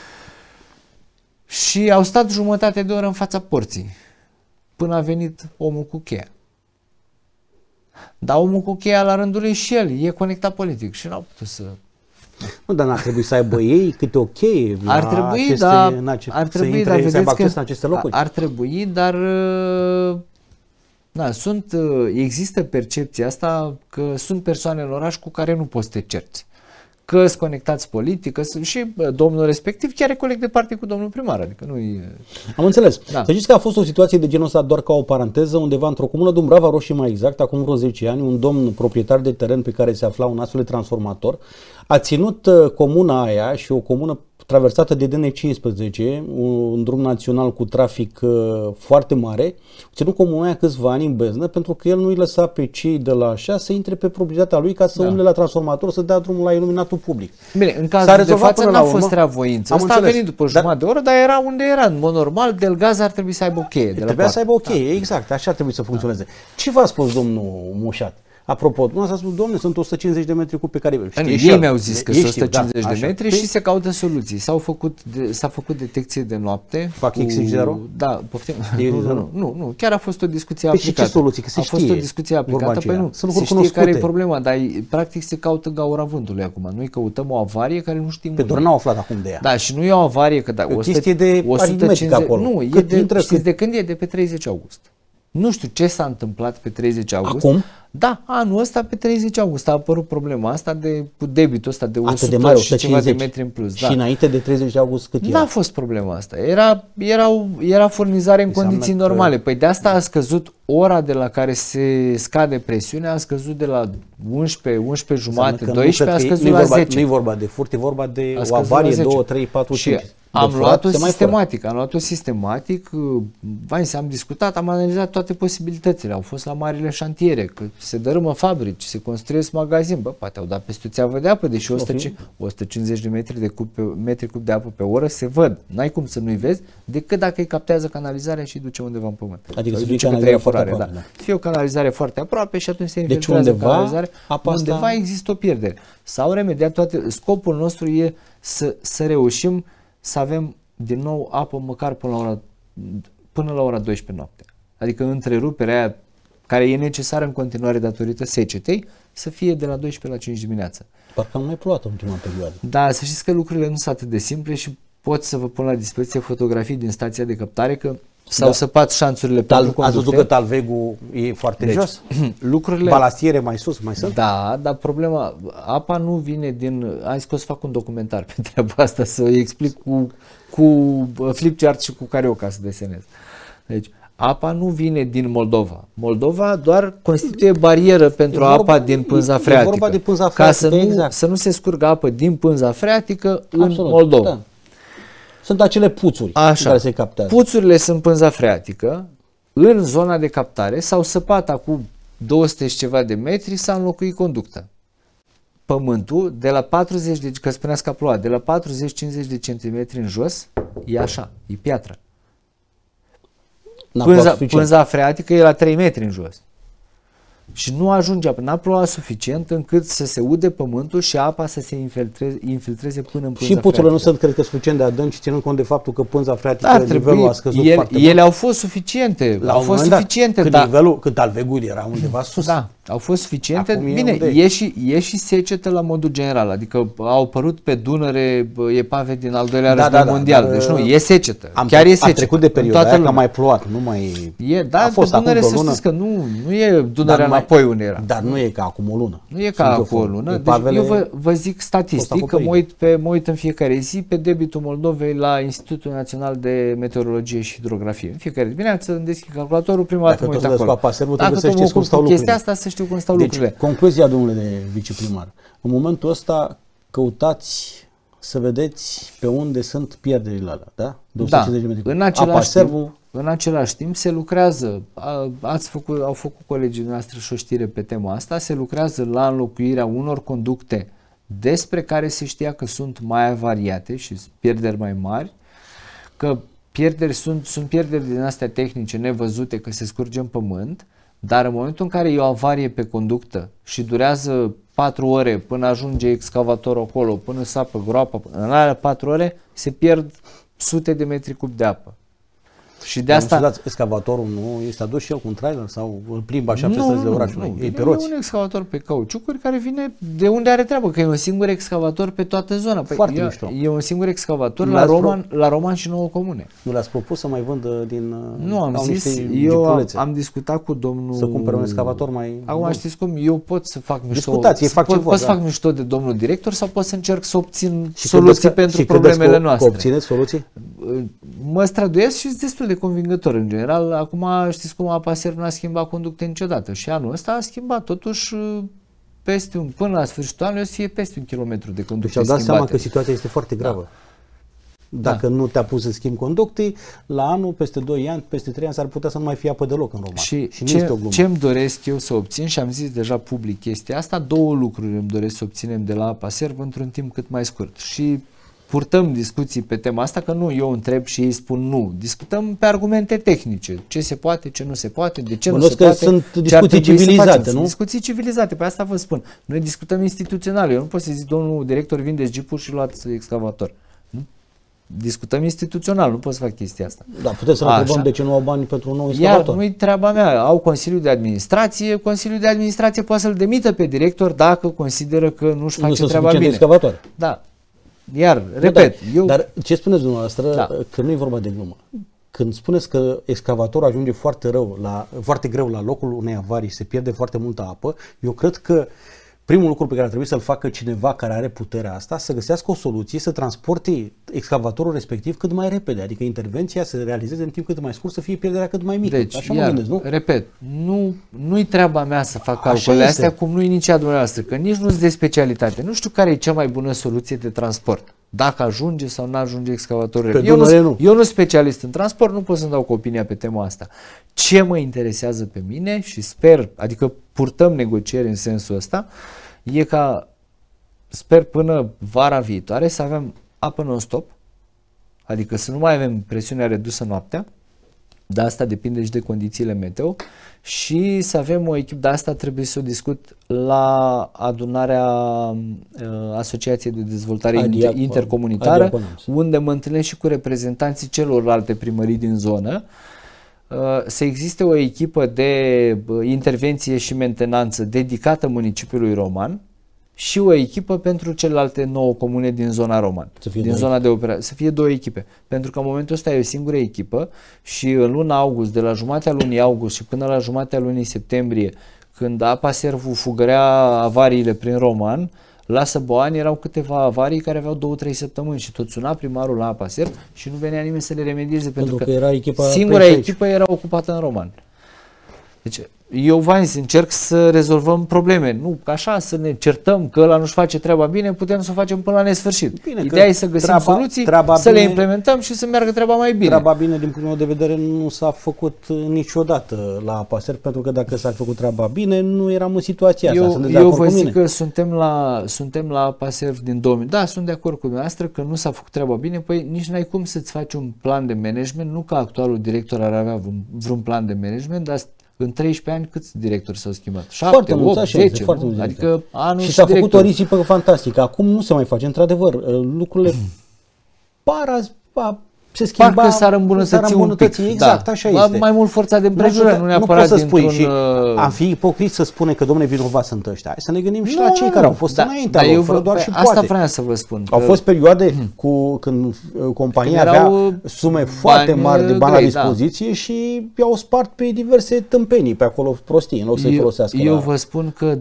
Și au stat jumătate de oră în fața porții, până a venit omul cu cheia. Dar omul cu cheia la rândul lui și el e conectat politic și n-au putut să... Nu, dar n-ar trebui să aibă ei câte o cheie ar trebui, dar vedeți că ar trebui, dar există percepția asta că sunt persoane în oraș cu care nu poți să te cerți. Că sunt conectați politic, și domnul respectiv chiar e coleg de parte cu domnul primar, adică nu e... Am înțeles. Da. Să știți că a fost o situație de genul ăsta, doar ca o paranteză, undeva într-o comună Dumbrava Roșie mai exact, acum vreo 10 ani, un domn proprietar de teren pe care se afla un astfel de transformator, a ținut comuna aia și o comună traversată de DN15, un drum național cu trafic foarte mare, ținut comunea câțiva ani în beznă, pentru că el nu îi lăsa pe cei de la așa să intre pe proprietatea lui ca să umble la transformator, să dea drumul la iluminatul public. Bine, în cazul de față n-a fost reavoință. Asta a venit după jumătate de oră, dar era unde era. În mod normal, Delgaz ar trebui să aibă o cheie. Trebuia să aibă o cheie, exact, așa trebuie să funcționeze. Ce v-a spus domnul Mușat? Apropo, nu s-a spus, domnule, sunt 150 de metri cub pe care... Ei mi-au zis că sunt 150 de metri și se caută soluții. S-a făcut detecție de noapte. Fac X0? Da, poftim. Nu, chiar a fost o discuție aplicată. Ce soluții? Că se a fost o discuție aplicată, păi nu, se știe care e problema, dar practic se caută gaura vântului acum. Noi căutăm o avarie care nu știm. Pe doar n-au aflat acum de ea. Da, și nu e o avarie, că da, 100, de 150 acolo. Nu, știți de când e? De pe 30 august. Nu știu ce s-a întâmplat pe 30 august. Acum? Da, anul ăsta pe 30 august a apărut problema asta cu debitul ăsta de 100 de mare, și ceva de metri în plus. Și înainte de 30 august cât era? N-a fost problema asta. Era furnizare în condiții normale. Păi de asta a scăzut ora de la care se scade presiunea, a scăzut de la 11 jumate, 12, a scăzut la 10. Nu e vorba de furt, e vorba de o avarie 2, 3, 4, 5. Am luat-o sistematic, am discutat, am analizat toate posibilitățile. Au fost la marile șantiere, că se dărâmă fabrici, se construiesc magazin. Bă, poate au dat peste o țeavă de apă, deși 150 de metri cub de apă pe oră se văd. N-ai cum să nu-i vezi, decât dacă îi captează canalizarea și îi duce undeva în pământ. Adică se duce canalizarea foarte aproape. Da. Fie o canalizare foarte aproape și atunci se infiltrează canalizarea. Undeva există o pierdere. S-au remediat toate. Scopul nostru e să reușim să avem din nou apă măcar până la ora 12 noapte. Adică întreruperea aia care e necesară în continuare datorită secetei să fie de la 12 la 5 dimineața. Parcă am mai plouat în ultima perioadă. Da, să știți că lucrurile nu sunt atât de simple și pot să vă pun la dispoziție fotografii din stația de captare că s-au săpat șanțurile pentru conducte. Ați văzut că talvegul e foarte jos? Lucrurile... Balastiere mai sus, mai sunt? Da, dar problema, apa nu vine din... Am zis că o să fac un documentar pe treaba asta, să îi explic cu flipchart și cu carioca să desenez. Deci, apa nu vine din Moldova. Moldova doar constituie barieră pentru apa din pânza freatică. E vorba de pânza freatică, ca să nu se scurgă apă din pânza freatică în Moldova. Da. Sunt acele puțuri care se captează. Puțurile sunt pânza freatică. În zona de captare s-au săpat acum 200 și ceva de metri, s-a înlocuit conducta. Pământul, de la 40 de, că spuneați că a plouat, de la 40-50 de centimetri în jos, e așa, e piatră. Pânza freatică e la 3 metri în jos. Și nu ajunge apă, n-a plouat suficient încât să se ude pământul și apa să se infiltreze până în pânza freatică. Și puțurile nu sunt, cred că, suficient de adânci, ținând cont de faptul că pânza freatică, nivelul a scăzut foarte mult. Ele au fost suficiente, Când alvegul era undeva sus. Da, au fost suficiente. Bine, e și secetă la modul general, adică au apărut pe Dunăre epave din al doilea război mondial, deci nu, e secetă. Chiar e secetă. A trecut de perioada aia, că a mai plouat, nu mai... Da, pe Dunăre să știți că nu e Dunărea înapoi unde era. Dar nu e ca acum o lună. Nu e ca acum o lună. Deci eu vă zic statistic că mă uit în fiecare zi pe debitul Moldovei la Institutul Național de Meteorologie și Hidrografie. În fiecare dimineață îmi deschid calculatorul, prima dată mă uit acolo. Dacă să știți cum stau lucrurile. Asta să știu cum stau lucrurile. Deci, concluzia, domnule viceprimar, în momentul ăsta căutați să vedeți pe unde sunt pierderile alea, da? 250 de metri. În același timp se lucrează, au făcut colegii noastre și o știre pe tema asta, se lucrează la înlocuirea unor conducte despre care se știa că sunt mai avariate și pierderi mai mari, că sunt pierderi din astea tehnice nevăzute, că se scurge în pământ, dar în momentul în care e o avarie pe conductă și durează 4 ore până ajunge excavatorul acolo, până sapă groapa, în alea 4 ore se pierd sute de metri cub de apă. Și de asta... Excavatorul nu este adus și el cu un trailer sau îl plimbă așa pe străzile orașului? E pe roți. E un excavator pe cauciucuri care vine de unde are treabă, că e un singur excavator pe toată zona. Foarte mișto. E un singur excavator la Roman și 9 comune. Nu le-ați propus să mai vândă din... Nu, am zis, am discutat cu domnul... Să cumpere un excavator mai... Acum știți cum, eu pot să fac mișto... Discutați, pot să fac mișto de domnul director sau pot să încerc să obțin soluții pentru problemele noastre. Și obțineți soluții? Mă străduiesc și sunt destul de convingător în general. Acum știți cum Apa Serv n-a schimbat conducte niciodată și anul ăsta a schimbat totuși până la sfârșitul anului o să fie peste 1 kilometru de conducte schimbate. Deci au dat seama că situația este foarte gravă. Dacă nu te-a pus să schimbi conductii, la anul, peste 2 ani, peste 3 ani s-ar putea să nu mai fie apă deloc în Roman. Și ce îmi doresc eu să obțin, și am zis deja public chestia asta, 2 lucruri îmi doresc să obținem de la Apa Serv într-un timp cât mai scurt. Și purtăm discuții pe tema asta, că nu eu întreb și ei spun nu. Discutăm pe argumente tehnice. Ce se poate, ce nu se poate, de ce nu se poate. Sunt discuții civilizate, nu? Sunt discuții civilizate, pe asta vă spun. Noi discutăm instituțional. Eu nu pot să zic, domnul director, vindeți jeepuri și luați excavator. Nu? Discutăm instituțional, nu pot să fac chestia asta. Da, putem să ne întrebăm de ce nu au bani pentru un nou excavator. Iar nu-i treaba mea. Au Consiliul de Administrație. Consiliul de Administrație poate să-l demită pe director dacă consideră că nu-și face treaba bine. Excavator. Da. Iar, repet, Dar ce spuneți dumneavoastră, că nu e vorba de glumă. Când spuneți că excavatorul ajunge foarte greu la locul unei avarii și se pierde foarte multă apă, eu cred că primul lucru pe care ar trebui să-l facă cineva care are puterea asta, să găsească o soluție, să transporte excavatorul respectiv cât mai repede, adică intervenția să se realizeze în timp cât mai scurt, să fie pierderea cât mai mică. Deci, așa mă gândesc, nu? Repet, nu-i treaba mea să fac calculele astea, cum nu-i nici a dumneavoastră, că nici nu-s de specialitate. Nu știu care e cea mai bună soluție de transport. Dacă ajunge sau nu ajunge excavatorul. Eu nu sunt specialist în transport, nu pot să-mi dau cu opinia pe tema asta. Ce mă interesează pe mine și sper, adică purtăm negocieri în sensul ăsta, e ca, sper până vara viitoare să avem apă non-stop, adică să nu mai avem presiunea redusă noaptea, dar asta depinde și de condițiile meteo, și să avem o echipă, de asta trebuie să o discut la adunarea Asociației de Dezvoltare Intercomunitară, unde mă întâlnesc și cu reprezentanții celorlalte primării din zonă, să existe o echipă de intervenție și mentenanță dedicată municipiului Roman și o echipă pentru celelalte 9 comune din zona Roman, din zona de operare, să fie 2 echipe, pentru că în momentul ăsta e o singură echipă și în luna august, de la jumatea lunii august și până la jumatea lunii septembrie, când Apa Servu fugărea avariile prin Roman, la Săboani erau câteva avarii care aveau 2-3 săptămâni și tot suna primarul la Apa Serv și nu venea nimeni să le remedieze pentru că era singura echipă era ocupată în Roman. Deci eu încerc să rezolvăm probleme, nu așa să ne certăm că ăla nu-și face treaba bine, putem să o facem până la nesfârșit. Bine, ideea e să găsim soluții, să le implementăm și să meargă treaba mai bine. Treaba bine, din punctul meu de vedere, nu s-a făcut niciodată la Apa Serv, pentru că dacă s-ar făcut treaba bine, nu eram în situația asta. Eu vă zic că suntem la Apa Serv din 2000. Da, sunt de acord cu dumneavoastră că nu s-a făcut treaba bine, păi nici n-ai cum să-ți faci un plan de management, nu că actualul director ar avea vreun plan de management, dar în 13 ani câți directori s-au schimbat? 7, 8, 10, adică anul și s-a făcut o risipă fantastică. Acum nu se mai face, într-adevăr, lucrurile se schimba, parcă s-ar îmbunătăți un pic. Exact, așa este. Mai mult forța de împrejurare, nu neapărat să spui și am fi ipocrit să spune că domnule vinovați sunt ăștia. Hai să ne gândim și la cei care au fost înaintea lor, fără doar și poate. Asta vreau să vă spun. Au fost perioade când compania avea sume foarte mari de bani la dispoziție și i-au spart pe diverse tâmpenii pe acolo prostii, în loc să-i folosească. Eu vă spun că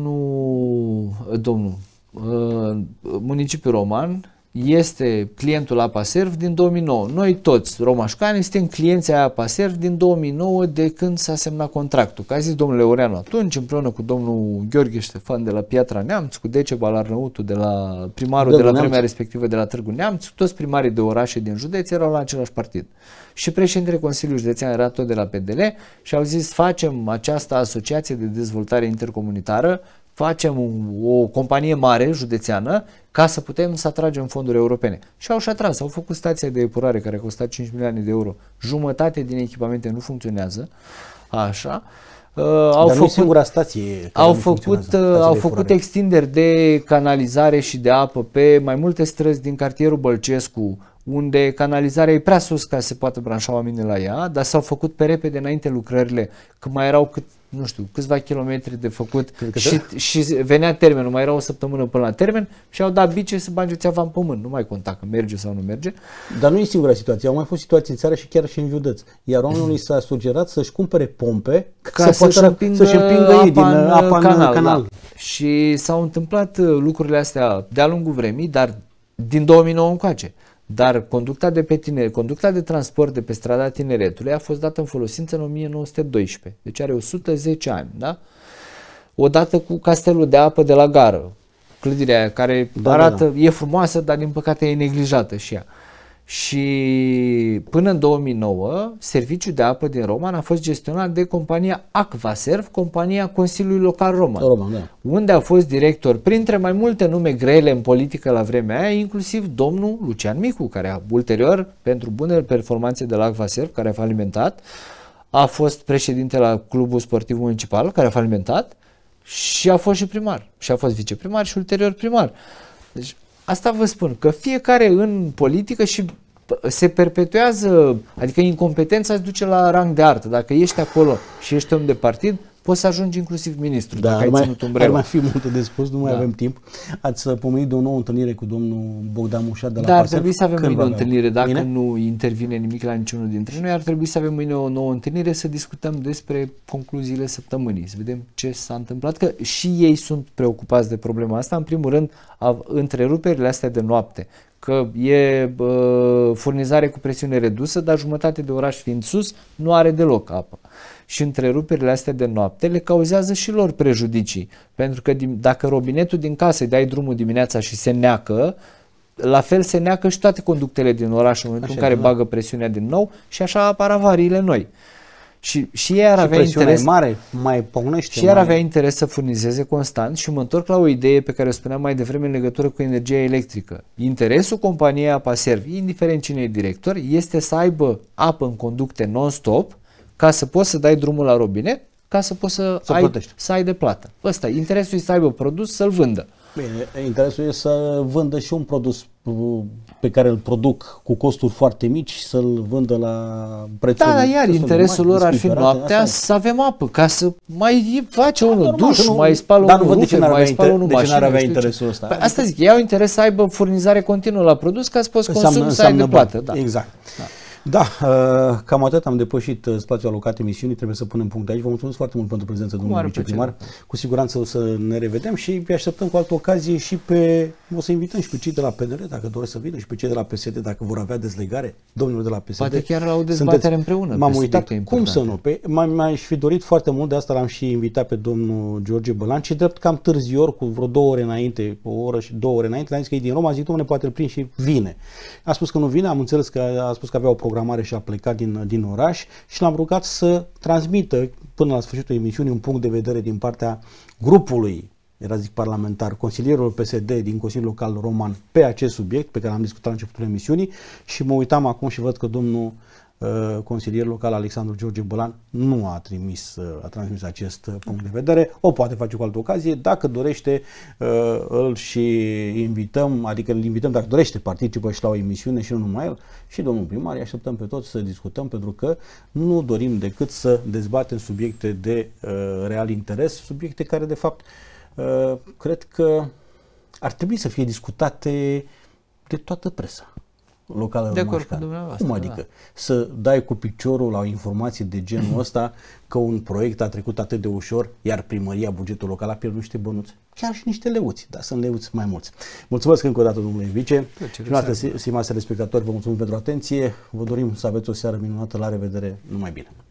municipiul Roman este clientul Apa Serv din 2009. Noi toți romașcani suntem clienții Apa Serv din 2009 de când s-a semnat contractul. Că a zis domnul Eureanu atunci, împreună cu domnul Gheorghe Ștefan de la Piatra Neamț, cu Decebal Arnăutu de la primarul de la vremea respectivă de la Târgu Neamț, toți primarii de orașe din județ erau la același partid. Și președintele Consiliului Județean era tot de la PDL și au zis facem această asociație de dezvoltare intercomunitară, facem o companie mare județeană ca să putem să atragem fonduri europene. Și au atras, au făcut stația de epurare care a costat 5 milioane de euro. Jumătate din echipamente nu funcționează. Așa. Dar nu e singura stație. Au făcut extinderi de canalizare și de apă pe mai multe străzi din cartierul Bălcescu, unde canalizarea e prea sus ca să se poată branșa oamenii la ea, dar s-au făcut pe repede înainte lucrările, că mai erau câțiva kilometri de făcut și venea termenul, mai era o săptămână până la termen și au dat bice să bage țeava în pământ, nu mai conta că merge sau nu merge. Dar nu e singura situație, au mai fost situații în țară și chiar și în județ, iar oamenilor s-a sugerat să-și cumpere pompe ca să-și împingă ei din apa în canal. Da. Și s-au întâmplat lucrurile astea de-a lungul vremii, dar din 2009 încoace. Dar conducta de transport de pe strada Tineretului a fost dată în folosință în 1912, deci are 110 ani, da? Odată cu castelul de apă de la gară, clădirea aia care arată, e frumoasă, dar din păcate e neglijată și ea. Și până în 2009, serviciul de apă din Roman a fost gestionat de compania Aquaserv, compania Consiliului Local Roman, da. Unde a fost director, printre mai multe nume grele în politică la vremea aia, inclusiv domnul Lucian Micu, care a, ulterior, pentru bunele performanțe de la Aquaserv, care a falimentat, a fost președinte la Clubul Sportiv Municipal, care a falimentat, și a fost și primar. Și a fost viceprimar și ulterior primar. Deci, asta vă spun, că fiecare în politică și se perpetuează, adică incompetența îți duce la rang de artă. Dacă ești acolo și ești om de partid, poți să ajungi inclusiv ministru, dacă ai ținut umbrela. Ar mai fi multe de spus, nu mai avem timp. Ați pomenit de o nouă întâlnire cu domnul Bogdan Mușat de la Dar ar Paserv. trebui să avem mâine o întâlnire, dacă mâine? nu intervine nimic la niciunul dintre noi, ar trebui să avem mâine o nouă întâlnire să discutăm despre concluziile săptămânii, să vedem ce s-a întâmplat, că și ei sunt preocupați de problema asta, în primul rând întreruperile astea de noapte, că e furnizare cu presiune redusă, dar jumătate de oraș fiind sus, nu are deloc apă. Și întreruperile astea de noapte le cauzează și lor prejudicii, pentru că dacă robinetul din casă îi dai drumul dimineața și se neacă, la fel se neacă și toate conductele din oraș în momentul în care bagă presiunea din nou și așa apar avariile noi. Și ei ar avea interes, mare, mai pocnește. Și ar avea interes să furnizeze constant și mă întorc la o idee pe care o spuneam mai devreme în legătură cu energia electrică. Interesul companiei Aquaserv, indiferent cine e director, este să aibă apă în conducte non-stop, ca să poți să dai drumul la robinet, ca să poți să ai de plată. Ăsta, interesul e să aibă produs, să-l vândă. Bine, interesul e să vândă și un produs pe care îl produc cu costuri foarte mici, să-l vândă la prețul. Da, iar interesul lor ar fi noaptea să avem apă, ca să mai face unul duș, mai spală unul rufe, mai spală unul mașină. De ce n-ar avea interesul ăsta? Păi asta zic, ei au interes să aibă furnizare continuă la produs ca să poți consumi, să ai de plată. Da. Exact. Da, cam atât, am depășit spațiul alocat emisiunii, trebuie să punem punct aici. Vă mulțumesc foarte mult pentru prezența domnului viceprimar. Cu siguranță o să ne revedem și îi așteptăm cu altă ocazie și o să invităm și pe cei de la PNL, dacă doresc să vină, și pe cei de la PSD, dacă vor avea dezlegare, domnilor de la PSD. Poate chiar la o dezbatere împreună. M-am uitat, cum să nu? M-aș fi dorit foarte mult, de asta l-am și invitat pe domnul George Bălan, și drept cam târzior, cu vreo 2 ore înainte, o oră și 2 ore înainte, l-am zis că e din Roma, zic, domnule, poate îl prind și vine. A spus că nu vine, am înțeles că a spus că avea o programare și a plecat din oraș și l-am rugat să transmită până la sfârșitul emisiunii un punct de vedere din partea grupului, era zic parlamentar, consilierul PSD din Consiliul Local Roman pe acest subiect pe care am discutat la începutul emisiunii, și mă uitam acum și văd că domnul consilier local Alexandru George Bălan nu a transmis acest punct de vedere. O poate face cu altă ocazie. Dacă dorește, îl și invităm, adică îl invităm, dacă dorește, participă și la o emisiune și nu numai el, și domnul primar, îi așteptăm pe toți să discutăm, pentru că nu dorim decât să dezbatem subiecte de real interes, subiecte care de fapt cred că ar trebui să fie discutate de toată presa locală românească. Cum adică? Da. Să dai cu piciorul la o informație de genul ăsta că un proiect a trecut atât de ușor, iar primăria, bugetul local a pierdut niște bănuți. Chiar și niște leuți, dar sunt leuți mai mulți. Mulțumesc încă o dată, domnule vice. Și stimați telespectatori, vă mulțumim pentru atenție. Vă dorim să aveți o seară minunată. La revedere, numai bine.